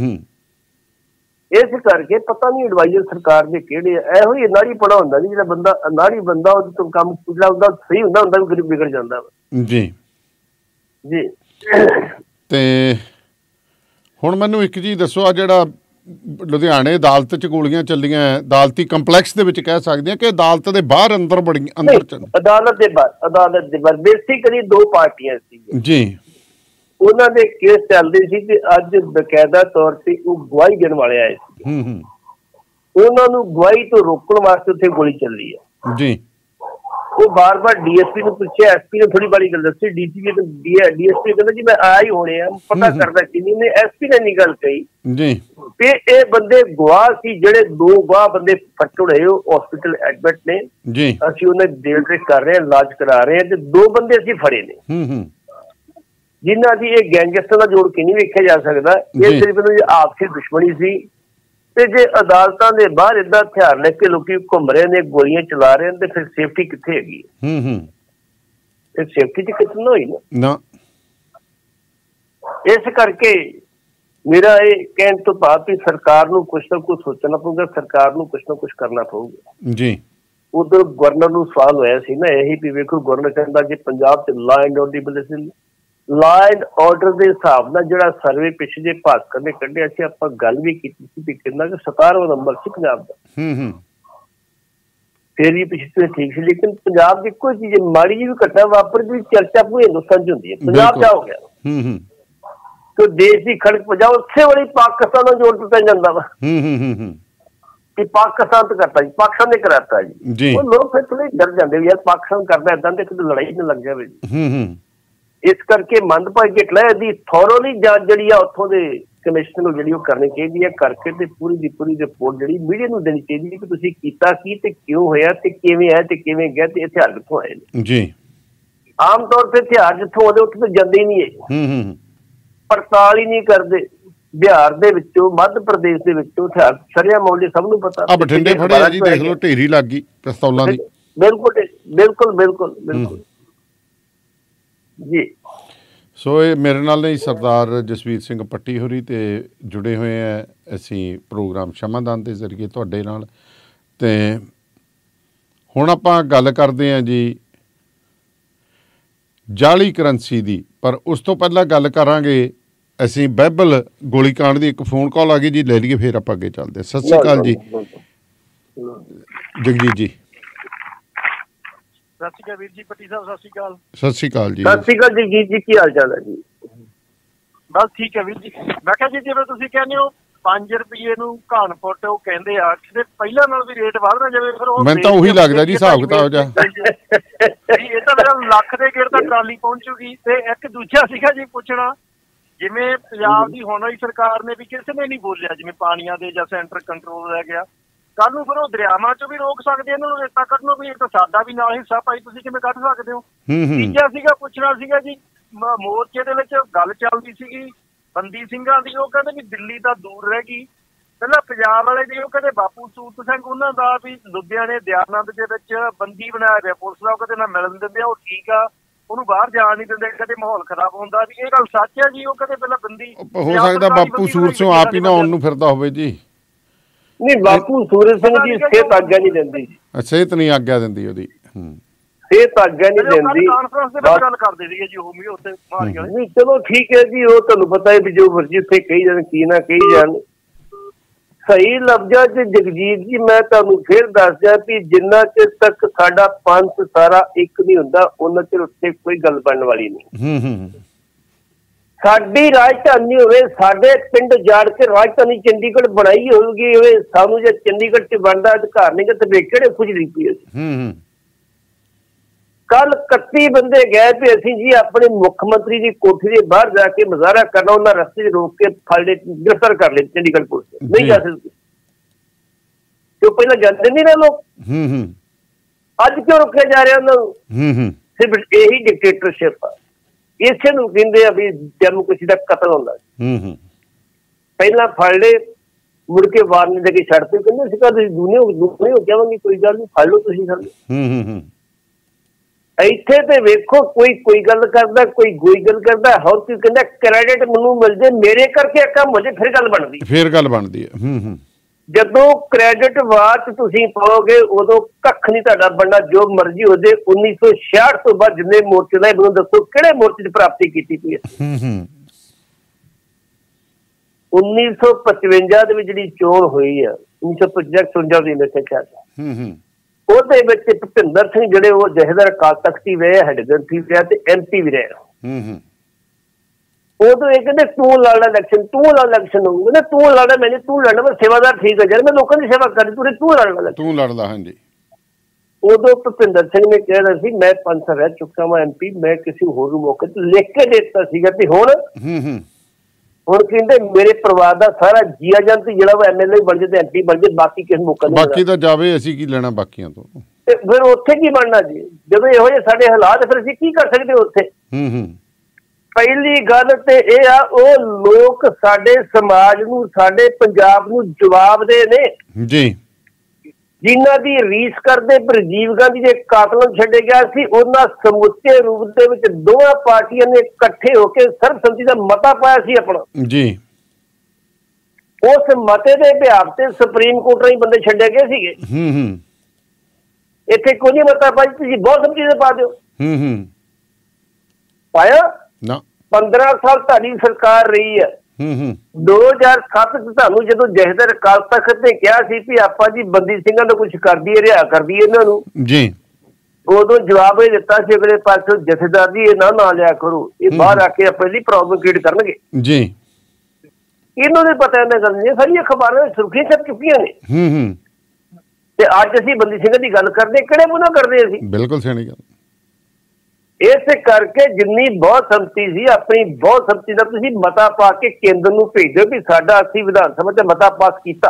ਇਸ ਕਰਕੇ ਪਤਾ ਨਹੀਂ ਐਡਵਾਈਜ਼ਰ ਸਰਕਾਰ ਦੇ ਕਿਹੜੇ ਆ। ਇਹੋ ਹੀ ਨਾੜੀ ਪੜਾ ਹੁੰਦਾ ਜੀ ਜਿਹੜਾ ਬੰਦਾ ਨਾੜੀ ਬੰਦਾ ਉਹਦੇ ਤੋਂ ਕੰਮ ਜਿਹੜਾ ਹੁੰਦਾ ਸਹੀ ਹੁੰਦਾ ਹੁੰਦਾ ਵੀ ਵਿਗੜ ਜਾਂਦਾ ਵਾ ਜੀ ਜੀ।
ਤੇ ਹੁਣ ਮੈਨੂੰ ਇੱਕ ਚੀਜ਼ ਦੱਸੋ, ਆ ਜਿਹੜਾ ਲੁਧਿਆਣੇ ਅਦਾਲਤ 'ਚ ਗੋਲੀਆਂ ਚੱਲੀਆਂ, ਅਦਾਲਤੀ ਕੰਪਲੈਕਸ ਦੇ ਵਿੱਚ ਕਹਿ ਸਕਦੇ ਹਾਂ ਕਿ ਅਦਾਲਤ ਦੇ ਬਾਹਰ ਅੰਦਰ ਬੜੀ ਅੰਦਰ ਚੱਲ
ਅਦਾਲਤ ਦੇ ਬਾਹਰ ਅਦਾਲਤ ਦੇ ਬਾਹਰ ਬੇਸਿਕਲੀ ਦੋ ਪਾਰਟੀਆਂ ਸੀ
ਜੀ, ਉਹਨਾਂ
ਦੇ ਕੇਸ ਚੱਲਦੇ ਸੀ ਤੇ ਅੱਜ ਬਕਾਇਦਾ ਤੌਰ ਤੇ ਉਹ ਗਵਾਹੀ ਦੇਣ ਵਾਲੇ ਆਏ ਸੀ।
ਹੂੰ ਹੂੰ
ਉਹਨਾਂ ਨੂੰ ਗਵਾਹੀ ਤੋਂ ਰੋਕਣ ਵਾਸਤੇ ਉੱਥੇ ਗੋਲੀ ਚੱਲੀ ਹੈ ਜੀ। ਉਹ ਬਾਰ ਬਾਰ ਡੀਐਸਪੀ ਨੂੰ ਪੁੱਛਿਆ, ਐਸਪੀ ਨੇ ਥੋੜੀ ਬੜੀ ਗੱਲ ਦੱਸੀ, ਡੀਸੀਪੀ ਡੀਐਸਪੀ ਕਹਿੰਦਾ ਜੀ ਮੈਂ ਆ ਹੀ ਹੋਣੇ ਆ, ਪਤਾ ਕਰਦਾ ਕਿ ਨਹੀਂ ਨੇ। ਐਸਪੀ ਨੇ ਨਹੀਂ ਗੱਲ ਕਹੀ ਜੀ ਤੇ ਇਹ ਬੰਦੇ ਗਵਾਹ ਸੀ, ਜਿਹੜੇ ਦੋ ਗਵਾਹ ਬੰਦੇ ਫੱਟੜ ਹੋਏ ਉਹ ਹਸਪੀਟਲ ਐਡਮਿਟ ਨੇ ਜੀ। ਅਸੀਂ ਉਹਨਾਂ ਦੀ ਦੇਖ ਰੇਖ ਕਰ ਰਹੇ ਹਾਂ, ਇਲਾਜ ਕਰਾ ਰਹੇ ਹਾਂ ਤੇ ਦੋ ਬੰਦੇ ਅਸੀਂ ਫੜੇ ਨੇ ਜਿਨ੍ਹਾਂ ਦੀ ਇਹ ਗੈਂਗਸਟਰ ਦਾ ਜੋੜ ਕੇ ਨਹੀਂ ਵੇਖਿਆ ਜਾ ਸਕਦਾ। ਇਹ ਸਿਰਫ ਇਹਨਾਂ ਦੀ ਆਪਸੀ ਦੁਸ਼ਮਣੀ ਸੀ ਤੇ ਜੇ ਅਦਾਲਤਾਂ ਦੇ ਬਾਹਰ ਏਦਾਂ ਹਥਿਆਰ ਲੈ ਕੇ ਲੋਕੀ ਘੁੰਮ ਰਹੇ ਨੇ, ਗੋਲੀਆਂ ਚਲਾ ਰਹੇ ਨੇ ਤੇ ਫਿਰ ਸੇਫਟੀ ਕਿੱਥੇ ਹੈਗੀ? ਹੂੰ ਹੂੰ ਇਹ ਸੇਫਟੀ ਚ ਕਿਤੇ ਨਾ ਹੋਈ ਨਾ। ਇਸ ਕਰਕੇ ਮੇਰਾ ਇਹ ਕਹਿਣ ਤੋਂ ਭਾਵ ਵੀ ਸਰਕਾਰ ਨੂੰ ਕੁਛ ਨਾ ਕੁਛ ਸੋਚਣਾ ਪਊਗਾ, ਸਰਕਾਰ ਨੂੰ ਕੁਛ ਨਾ ਕੁਛ ਕਰਨਾ ਪਊਗਾ ਜੀ। ਉਧਰ ਗਵਰਨਰ ਨੂੰ ਸਵਾਲ ਹੋਇਆ ਸੀ ਨਾ ਇਹੀ ਵੀ ਵੇਖੋ, ਗਵਰਨਰ ਕਹਿੰਦਾ ਜੇ ਪੰਜਾਬ ਚ law and order law and order ਦੇ ਹਿਸਾਬ ਨਾਲ ਜਿਹੜਾ ਸਰਵੇ ਪਿਛਲੇ ਜੇ ਭਾਸਕਰ ਨੇ ਕੱਢਿਆ ਸੀ, ਆਪਾਂ ਗੱਲ ਵੀ ਕੀਤੀ ਸੀ ਵੀ ਕਿੰਨਾ ਕਿ ਸਤਾਰਵਾਂ ਨੰਬਰ ਸੀ ਪੰਜਾਬ ਦਾ। ਹੂੰ ਹੂੰ ਫਿਰ ਵੀ ਪਿਛਲੇ ਠੀਕ ਸੀ, ਲੇਕਿਨ ਪੰਜਾਬ ਦੀ ਕੋਈ ਚੀਜ਼ ਮਾੜੀ ਜਿਹੀ ਵੀ ਘਟਨਾ ਵਾਪਰ ਦੀ ਚਰਚਾ ਪੂਰੇ ਹਿੰਦੁਸਤਾਨ ਚ ਹੁੰਦੀ ਹੈ। ਪੰਜਾਬ ਦਾ ਹੋ ਗਿਆ ਹੂੰ ਹੂੰ ਤੇ ਦੇਸ਼ ਦੀ ਖੜਕ ਪੰਜਾਬ ਉਸੇ ਵਾਲੀ ਪਾਕਿਸਤਾਨ ਨਾਲ ਜੋੜ ਦਿੱਤਾ ਜਾਂਦਾ ਵਾ। ਹੂੰ ਹੂੰ ਹੂੰ ਹੂੰ ਕਿ ਪਾਕਿਸਤਾਨ ਤੇ ਕਰਤਾ ਜੀ, ਪਾਕਿਸਤਾਨ ਨੇ ਕਰਾਤਾ ਜੀ। ਉਹ ਲੋਕ ਫਿਰ ਥੋੜੇ ਡਰ ਜਾਂਦੇ ਵੀ ਯਾਰ ਪਾਕਿਸਤਾਨ ਕਰਦਾ ਏਦਾਂ ਤੇ ਕਿਤੇ ਲੜਾਈ ਨਾ ਲੱਗ ਜਾਵੇ ਜੀ। ਹੂੰ ਹੂੰ ਇਸ ਕਰਕੇ ਮੰਦਭਾਗੀ ਘਟਨਾ ਇਹਦੀ ਥੋਰੋਲੀ ਜਾਂਚ ਜਿਹੜੀ ਆ ਉੱਥੋਂ ਦੇ ਕਮਿਸ਼ਨ ਨੂੰ ਜਿਹੜੀ ਉਹ ਕਰਨੀ ਚਾਹੀਦੀ ਹੈ, ਕਰਕੇ ਤੇ ਪੂਰੀ ਦੀ ਪੂਰੀ ਰਿਪੋਰਟ ਜਿਹੜੀ ਮੀਡੀਆ ਨੂੰ ਦੇਣੀ ਚਾਹੀਦੀ ਹੈ ਕਿ ਤੁਸੀਂ ਕੀਤਾ ਕੀ ਤੇ ਕਿਉਂ ਹੋਇਆ ਤੇ ਕਿਵੇਂ ਆਇਆ ਤੇ ਕਿਵੇਂ ਗਿਆ ਤੇ ਹਥਿਆਰ ਕਿੱਥੋਂ ਆਏ ਨੇ ਜੀ। ਆਮ ਤੌਰ ਤੇ ਹਥਿਆਰ ਜਿੱਥੋਂ ਆਉਂਦੇ ਉੱਥੇ ਤਾਂ ਜਾਂਦੇ ਹੀ ਨਹੀਂ ਹੈ, ਹੂੰ ਹੂੰ ਪੜਤਾਲ ਹੀ ਨਹੀਂ ਕਰਦੇ। ਬਿਹਾਰ ਦੇ ਵਿੱਚੋਂ, ਮੱਧ ਪ੍ਰਦੇਸ਼ ਦੇ ਵਿੱਚੋਂ ਹਥਿਆਰ ਸਰਿਆ ਮੌਲੇ ਸਭ ਨੂੰ ਪਤਾ। ਆ ਬਠਿੰਡੇ ਫੜਿਆ ਜੀ, ਦੇਖ ਲਓ ਢੇਰੀ ਲੱਗ ਗਈ ਪਿਸਤੌਲਾਂ ਦੀ। ਬਿਲਕੁਲ ਬਿਲਕੁਲ ਬਿਲਕੁਲ ਬਿਲਕੁਲ ਜੀ।
ਸੋ ਇਹ ਮੇਰੇ ਨਾਲ ਨਹੀਂ ਸਰਦਾਰ ਜਸਵੀਰ ਸਿੰਘ ਪੱਟੀ ਹੋਰੀ ਤੇ ਜੁੜੇ ਹੋਏ ਆ ਅਸੀਂ ਪ੍ਰੋਗਰਾਮ ਸ਼ਮਾਦਾਨ ਦੇ ਜ਼ਰੀਏ ਤੁਹਾਡੇ ਨਾਲ। ਤੇ ਹੁਣ ਆਪਾਂ ਗੱਲ ਕਰਦੇ ਹਾਂ ਜੀ ਜਾਲੀ ਕਰੰਸੀ ਦੀ, ਪਰ ਉਸ ਤੋਂ ਪਹਿਲਾਂ ਗੱਲ ਕਰਾਂਗੇ ਅਸੀਂ ਬਾਈਬਲ ਗੋਲੀकांड ਦੀ। ਇੱਕ ਫੋਨ ਕਾਲ ਆ ਗਈ ਜੀ, ਲੈ ਲਈਏ ਫਿਰ ਆਪਾਂ ਅੱਗੇ ਚੱਲਦੇ। ਸਤਿ ਸ਼੍ਰੀ ਅਕਾਲ ਜੀ ਜਗਜੀਤ ਜੀ।
ਸਤਿ ਸ਼੍ਰੀ ਅਕਾਲ ਵੀਰ ਜੀ ਪੱਟੀ ਸਾਹਿਬ, ਸਤਿ ਸ਼੍ਰੀ ਅਕਾਲ।
ਸਤਿ ਸ਼੍ਰੀ ਅਕਾਲ ਜੀ।
ਸਤਿ ਸ਼੍ਰੀ ਅਕਾਲ ਜਗਜੀਤ ਜੀ, ਕੀ ਹਾਲ ਚਾਲ ਹੈ ਜੀ?
ਬਸ ਠੀਕ ਹੈ ਵੀਰ ਜੀ। ਮੈਂ ਕਿਹਾ ਜੀ ਜਿਵੇਂ ਤੁਸੀਂ ਕਹਿੰਦੇ ਹੋ ਪੰਜ ਰੁਪਏ ਨੂੰ ਘਾਣ ਫੁੱਟ ਉਹ ਕਹਿੰਦੇ ਆ ਕਿ ਪਹਿਲਾਂ ਨਾਲ ਵੀ ਰੇਟ ਵੱਧ ਨਾ ਜਾਵੇ, ਫਿਰ ਉਹ
ਮੈਨੂੰ ਤਾਂ ਉਹੀ ਲੱਗਦਾ ਜੀ ਹਿਸਾਬ ਕਿਤਾਬ ਜਾ
ਇਹ ਤਾਂ ਮੇਰਾ ਲੱਖ ਦੇ ਗੇੜ ਤੱਕ ਟਰਾਲੀ ਪਹੁੰਚੂਗੀ। ਤੇ ਇੱਕ ਦੂਜਾ ਸੀਗਾ ਜੀ ਪੁੱਛਣਾ, ਜਿਵੇਂ ਪੰਜਾਬ ਦੀ ਹੁਣ ਵਾਲੀ ਸਰਕਾਰ ਨੇ ਵੀ ਕਿਸੇ ਨੇ ਨਹੀਂ ਬੋਲਿਆ ਜਿਵੇਂ ਪਾਣੀਆਂ ਦੇ ਜਾਂ ਸੈਂਟਰ ਕੰਟਰੋਲ ਰਹਿ ਗਿਆ, ਕੱਲ ਨੂੰ ਫਿਰ ਉਹ ਦਰਿਆਵਾਂ ਚੋਂ ਵੀ ਰੋਕ ਸਕਦੇ ਇਹਨਾਂ ਨੂੰ ਰੇਤਾ ਕੱਢਣੋਂ ਵੀ, ਤਾਂ ਸਾਡਾ ਵੀ ਨਾਲ ਹਿੱਸਾ ਭਾਈ ਤੁਸੀਂ ਕਿਵੇਂ ਕੱਢ ਸਕਦੇ ਹੋ। ਤੀਜਾ ਸੀਗਾ ਪੁੱਛਣਾ ਸੀਗਾ ਜੀ, ਮੋਰਚੇ ਦੇ ਵਿੱਚ ਗੱਲ ਚੱਲਦੀ ਸੀਗੀ ਬੰਦੀ ਸਿੰਘਾਂ ਦੀ, ਉਹ ਕਹਿੰਦੇ ਵੀ ਦਿੱਲੀ ਤਾਂ ਦੂਰ ਰਹਿ ਗਈ। ਪਹਿਲਾਂ ਪੰਜਾਬ ਵਾਲੇ ਜੀ ਉਹ ਕਹਿੰਦੇ ਬਾਪੂ ਸੂਰਤ ਸਿੰਘ ਉਹਨਾਂ ਦਾ ਵੀ ਲੁਧਿਆਣੇ ਦਿਆਨੰਦ ਦੇ ਵਿੱਚ ਬੰਦੀ ਬਣਾਇਆ ਗਿਆ ਪੁਲਿਸ ਦਾ, ਉਹ ਕਦੇ ਨਾ ਮਿਲਣ ਦਿੰਦੇ ਆ, ਉਹ ਠੀਕ ਆ, ਉਹਨੂੰ ਬਾਹਰ ਜਾਣ ਨਹੀਂ ਦਿੰਦੇ, ਕਦੇ ਮਾਹੌਲ ਖਰਾਬ ਹੁੰਦਾ ਵੀ, ਇਹ ਗੱਲ ਸੱਚ ਹੈ ਜੀ? ਉਹ ਕਦੇ ਪਹਿਲਾਂ ਬੰਦੀ
ਹੋ ਸਕਦਾ ਬਾਪੂ ਸੂਰਤ ਸਿੰਘ ਆਪ ਹੀ ਨਾ ਆਉਣ ਨੂੰ ਫਿਰਦਾ ਹੋਵੇ ਜੀ।
ਨਹੀਂ ਬਾਪੂ ਸੂਰਤ ਸਿੰਘ ਦੀ ਸਿਹਤ ਆਗਿਆ ਨਹੀਂ ਦਿੰਦੀ,
ਸਿਹਤ ਨਹੀਂ ਆਗਿਆ ਦਿੰਦੀ ਉਹਦੀ,
ਸਿਹਤ ਆਗਿਆ ਨਹੀਂ ਦਿੰਦੀ।
ਗੱਲ ਕਰਦੇ ਸੀਗੇ ਜੀ ਉਹ ਵੀ ਉੱਥੇ ਮਾਰੀਆਂ।
ਨਹੀਂ ਚਲੋ ਠੀਕ ਹੈ ਜੀ, ਉਹ ਤੁਹਾਨੂੰ ਪਤਾ ਹੈ ਵੀ ਜੋ ਮਰਜ਼ੀ ਉੱਥੇ ਕਹੀ ਜਾਣ ਕੀ ਨਾ ਕਹੀ ਜਾਣ। ਸਹੀ ਲਫ਼ਜ਼ਾਂ 'ਚ ਜਗਜੀਤ ਜੀ ਮੈਂ ਤੁਹਾਨੂੰ ਫਿਰ ਦੱਸ ਦਿਆਂ ਵੀ ਜਿੰਨਾ ਚਿਰ ਤੱਕ ਸਾਡਾ ਪੰਥ ਸਾਰਾ ਇੱਕ ਨਹੀਂ ਹੁੰਦਾ ਉਹਨਾਂ ਚਿਰ ਉੱਥੇ ਕੋਈ ਗੱਲ ਬਣਨ ਵਾਲੀ ਨਹੀਂ। ਸਾਡੀ ਰਾਜਧਾਨੀ ਹੋਵੇ, ਸਾਡੇ ਪਿੰਡ ਜਾੜ ਕੇ ਰਾਜਧਾਨੀ ਚੰਡੀਗੜ੍ਹ ਬਣਾਈ ਹੋਊਗੀ ਹੋਵੇ, ਸਾਨੂੰ ਜੇ ਚੰਡੀਗੜ੍ਹ 'ਚ ਬਣਦਾ ਅਧਿਕਾਰ ਨਹੀਂ ਤੇ ਵੇ ਕਿਹੜੇ ਖੁਜਲੀ ਪਈ ਅਸੀਂ। ਕੱਲ ਇਕੱਤੀ ਬੰਦੇ ਗਏ ਵੀ ਅਸੀਂ ਜੀ ਆਪਣੇ ਮੁੱਖ ਮੰਤਰੀ ਦੀ ਕੋਠੀ ਦੇ ਬਾਹਰ ਜਾ ਕੇ ਮੁਜ਼ਾਹਰਾ ਕਰਨਾ, ਉਹਨਾਂ ਰਸਤੇ 'ਚ ਰੋਕ ਕੇ ਫੜ ਲਏ, ਗ੍ਰਿਫਤਾਰ ਕਰ ਲਏ ਚੰਡੀਗੜ੍ਹ ਪੁਲਿਸ। ਨਹੀਂ ਜਾ ਸਕਦੇ ਤੇ ਉਹ ਪਹਿਲਾਂ ਜਾਂਦੇ ਨਹੀਂ ਨਾ ਲੋਕ, ਅੱਜ ਕਿਉਂ ਰੁਕਿਆ ਜਾ ਰਿਹਾ ਉਹਨਾਂ ਨੂੰ? ਸਿਰਫ ਇਹੀ ਡਿਕਟੇਟਰਸ਼ਿਪ ਆ, ਇਸੇ ਨੂੰ ਕਹਿੰਦੇ ਆ ਵੀ ਜਨਮ ਕਿਸੇ ਦਾ ਕਤਲ ਹੁੰਦਾ। ਪਹਿਲਾਂ ਫੜ ਲਏ, ਮੁੜ ਕੇ ਵਾਰਨਿੰਗ ਦੇ ਕੇ ਛੱਡਦੇ, ਕਹਿੰਦੇ ਸੀ ਤੁਸੀਂ ਦੂਨੇ ਦੂਨੇ ਹੋ ਜਾਵਾਂਗੇ, ਕੋਈ ਗੱਲ ਨਹੀਂ, ਫੜ ਲਓ ਤੁਸੀਂ ਸਾਨੂੰ। ਇੱਥੇ ਤੇ ਵੇਖੋ ਕੋਈ ਕੋਈ ਗੱਲ ਕਰਦਾ, ਕੋਈ ਕੋਈ ਗੱਲ ਕਰਦਾ, ਹੋਰ ਕੋਈ ਕਹਿੰਦਾ ਕ੍ਰੈਡਿਟ ਮੈਨੂੰ ਮਿਲ ਜੇ, ਮੇਰੇ ਕਰਕੇ ਇਹ ਕੰਮ ਹੋ ਜੇ, ਫਿਰ ਗੱਲ ਬਣਦੀ
ਫਿਰ ਗੱਲ ਬਣਦੀ ਹੈ।
ਜਦੋਂ ਕ੍ਰੈਡਿਟ ਬਾਅਦ ਤੁਸੀਂ ਪਾਓਗੇ ਉਦੋਂ ਕੱਖ ਨਹੀਂ ਤੁਹਾਡਾ ਬਣਨਾ, ਜੋ ਮਰਜ਼ੀ ਹੋ ਜਾਏ। ਉੱਨੀ ਸੌ ਛਿਆਹਠ ਤੋਂ ਬਾਅਦ ਜਿੰਨੇ ਮੋਰਚੇ ਦਾ ਮੈਨੂੰ ਦੱਸੋ ਕਿਹੜੇ ਮੋਰਚੇ 'ਚ ਪ੍ਰਾਪਤੀ ਕੀਤੀ ਪਈ ਹੈ? ਉੱਨੀ ਸੌ ਪਚਵੰਜਾ ਦੇ ਵਿੱਚ ਜਿਹੜੀ ਚੋਣ ਹੋਈ ਆ ਉੱਨੀ ਸੌ ਪਚਵੰਜਾ ਚੁਣਜਾ ਦੀ ਇਲੈਕਸ਼ਨ ਚ ਉਹਦੇ ਵਿੱਚ ਭੁਪਿੰਦਰ ਸਿੰਘ ਜਿਹੜੇ ਉਹ ਜਥੇਦਾਰ ਅਕਾਲ ਤਖਤ ਵੀ ਰਹੇ, ਹੈੱਡ ਗ੍ਰੰਥੀ ਵੀ ਰਿਹਾ ਤੇ ਐਮ ਪੀ ਵੀ ਰਹੇ। ਉਦੋਂ ਇਹ ਕਹਿੰਦੇ ਤੂੰ ਲੜਨਾ ਇਲੈਕਸ਼ਨ, ਤੂੰ ਲੜ ਇਲੈਕਸ਼ਨ ਹੋਊਗਾ ਨਾ, ਤੂੰ ਲੜਨਾ ਮੈਨੂੰ, ਤੂੰ ਲੜਨਾ ਮੈਂ ਸੇਵਾਦਾਰ ਠੀਕ ਹੈ ਯਾਰ, ਮੈਂ ਲੋਕਾਂ ਦੀ ਸੇਵਾ ਕਰਦੀ, ਤੂੰ ਤੂੰ ਲੜਨਾ
ਤੂੰ ਲੜਦਾ। ਹਾਂਜੀ,
ਉਦੋਂ ਭੁਪਿੰਦਰ ਸਿੰਘ ਨੇ ਕਹਿ ਰਿਹਾ ਸੀ ਮੈਂ ਪੰਜ ਸਾਲ ਰਹਿ ਚੁੱਕਾ ਮੈਂ ਐਮ ਪੀ, ਮੈਂ ਕਿਸੇ ਹੋਰ ਨੂੰ ਮੌਕੇ ਤੇ ਲਿਖ ਕੇ ਦੇ ਦਿੱਤਾ ਸੀਗਾ। ਤੇ ਹੁਣ ਹੁਣ ਕਹਿੰਦੇ ਮੇਰੇ ਪਰਿਵਾਰ ਦਾ ਸਾਰਾ ਜੀਆ ਜੰਤ ਜਿਹੜਾ ਉਹ ਐਮ ਐਲ ਏ ਬਣ ਜੇ ਤੇ ਐਮ ਪੀ ਬਣ ਜੇ, ਬਾਕੀ ਕਿਸੇ ਮੌਕਾ ਨਹੀਂ,
ਬਾਕੀ ਤਾਂ ਜਾਵੇ, ਅਸੀਂ ਕੀ ਲੈਣਾ ਬਾਕੀਆਂ ਤੋਂ।
ਤੇ ਫਿਰ ਉੱਥੇ ਕੀ ਬਣਨਾ ਜੀ ਜਦੋਂ ਇਹੋ ਜਿਹੇ ਸਾਡੇ ਹਾਲਾਤ, ਫਿਰ ਅਸੀਂ ਕੀ ਕਰ ਸਕਦੇ ਉੱਥੇ। ਪਹਿਲੀ ਗੱਲ ਤੇ ਇਹ ਆ ਉਹ ਲੋਕ ਸਾਡੇ ਸਮਾਜ ਨੂੰ, ਸਾਡੇ ਪੰਜਾਬ ਨੂੰ ਜਵਾਬ ਦੇ ਨੇ ਜੀ, ਜਿਨ੍ਹਾਂ ਦੀ ਰੀਸ ਕਰਦੇ ਪਰ ਰਾਜੀਵ ਗਾਂਧੀ ਦੇ ਕਾਤਲਾਂ ਨੂੰ ਛੱਡੇ ਗਿਆ ਸੀ, ਉਹਨਾਂ ਸਮੁੱਚੇ ਰੂਪ ਦੇ ਵਿੱਚ ਦੋਵਾਂ ਪਾਰਟੀਆਂ ਨੇ ਇਕੱਠੇ ਹੋ ਕੇ ਸਰਬਸੰਮਤੀ ਦਾ ਮਤਾ ਪਾਇਆ ਸੀ ਆਪਣਾ ਜੀ। ਉਸ ਮਤੇ ਦੇ ਬਿਹਾਫ ਤੇ ਸੁਪਰੀਮ ਕੋਰਟ ਰਾਹੀਂ ਬੰਦੇ ਛੱਡੇ ਗਏ ਸੀਗੇ। ਇੱਥੇ ਕੋਈ ਨਹੀਂ ਮਤਾ ਪਾਇਆ, ਤੁਸੀਂ ਬਹੁਤ ਸਮਝੀ ਦੇ ਪਾ ਦਿਓ। ਪਾਇਆ ਨਾ, ਪੰਦਰਾਂ ਸਾਲ ਤੁਹਾਡੀ ਸਰਕਾਰ ਰਹੀ ਹੈ। ਦੋ ਹਜ਼ਾਰ ਸੱਤ ਚ ਤੁਹਾਨੂੰ ਜਦੋਂ ਜਥੇਦਾਰ ਅਕਾਲ ਤਖਤ ਨੇ ਕਿਹਾ ਸੀ ਵੀ ਆਪਾਂ ਜੀ ਬੰਦੀ ਸਿੰਘਾਂ ਦਾ ਕੁਛ ਕਰਦੀ ਹੈ, ਰਿਹਾ ਕਰਦੀ ਇਹਨਾਂ ਨੂੰ ਜੀ, ਉਦੋਂ ਜਵਾਬ ਇਹ ਦਿੱਤਾ ਸੀ ਅਗਲੇ ਪਾਸੇ ਜਥੇਦਾਰ ਜੀ ਇਹ ਨਾ ਨਾ ਲਿਆ ਕਰੋ, ਇਹ ਬਾਹਰ ਆ ਕੇ ਆਪਣੇ ਲਈ ਪ੍ਰੋਬਲਮ ਕ੍ਰੀਏਟ ਕਰਨਗੇ ਜੀ। ਇਹਨੂੰ ਨਹੀਂ ਪਤਾ ਇਹਨਾਂ ਗੱਲ ਨਹੀਂ, ਸਾਰੀਆਂ ਅਖਬਾਰਾਂ ਸੁਰਖੀਆਂ ਛਪ ਚੁੱਕੀਆਂ ਨੇ। ਤੇ ਅੱਜ ਅਸੀਂ ਬੰਦੀ ਸਿੰਘਾਂ ਦੀ ਗੱਲ ਕਰਦੇ, ਕਿਹੜੇ ਮੂੰਹ ਨਾਲ ਕਰਦੇ ਅਸੀਂ? ਬਿਲਕੁਲ ਸਿਆਣੀ ਗੱਲ। ਇਸੇ ਕਰਕੇ ਜਿੰਨੀ ਬਹੁਤ ਸੰਮਤੀ ਸੀ, ਆਪਣੀ ਬਹੁਤ ਸੰਮਤੀ ਦਾ ਤੁਸੀਂ ਮਤਾ ਪਾ ਕੇ ਕੇਂਦਰ ਨੂੰ ਭੇਜ ਦਿਓ ਵੀ ਸਾਡਾ ਅਸੀਂ ਵਿਧਾਨ ਸਭਾ ਚ ਮਤਾ ਪਾਸ ਕੀਤਾ।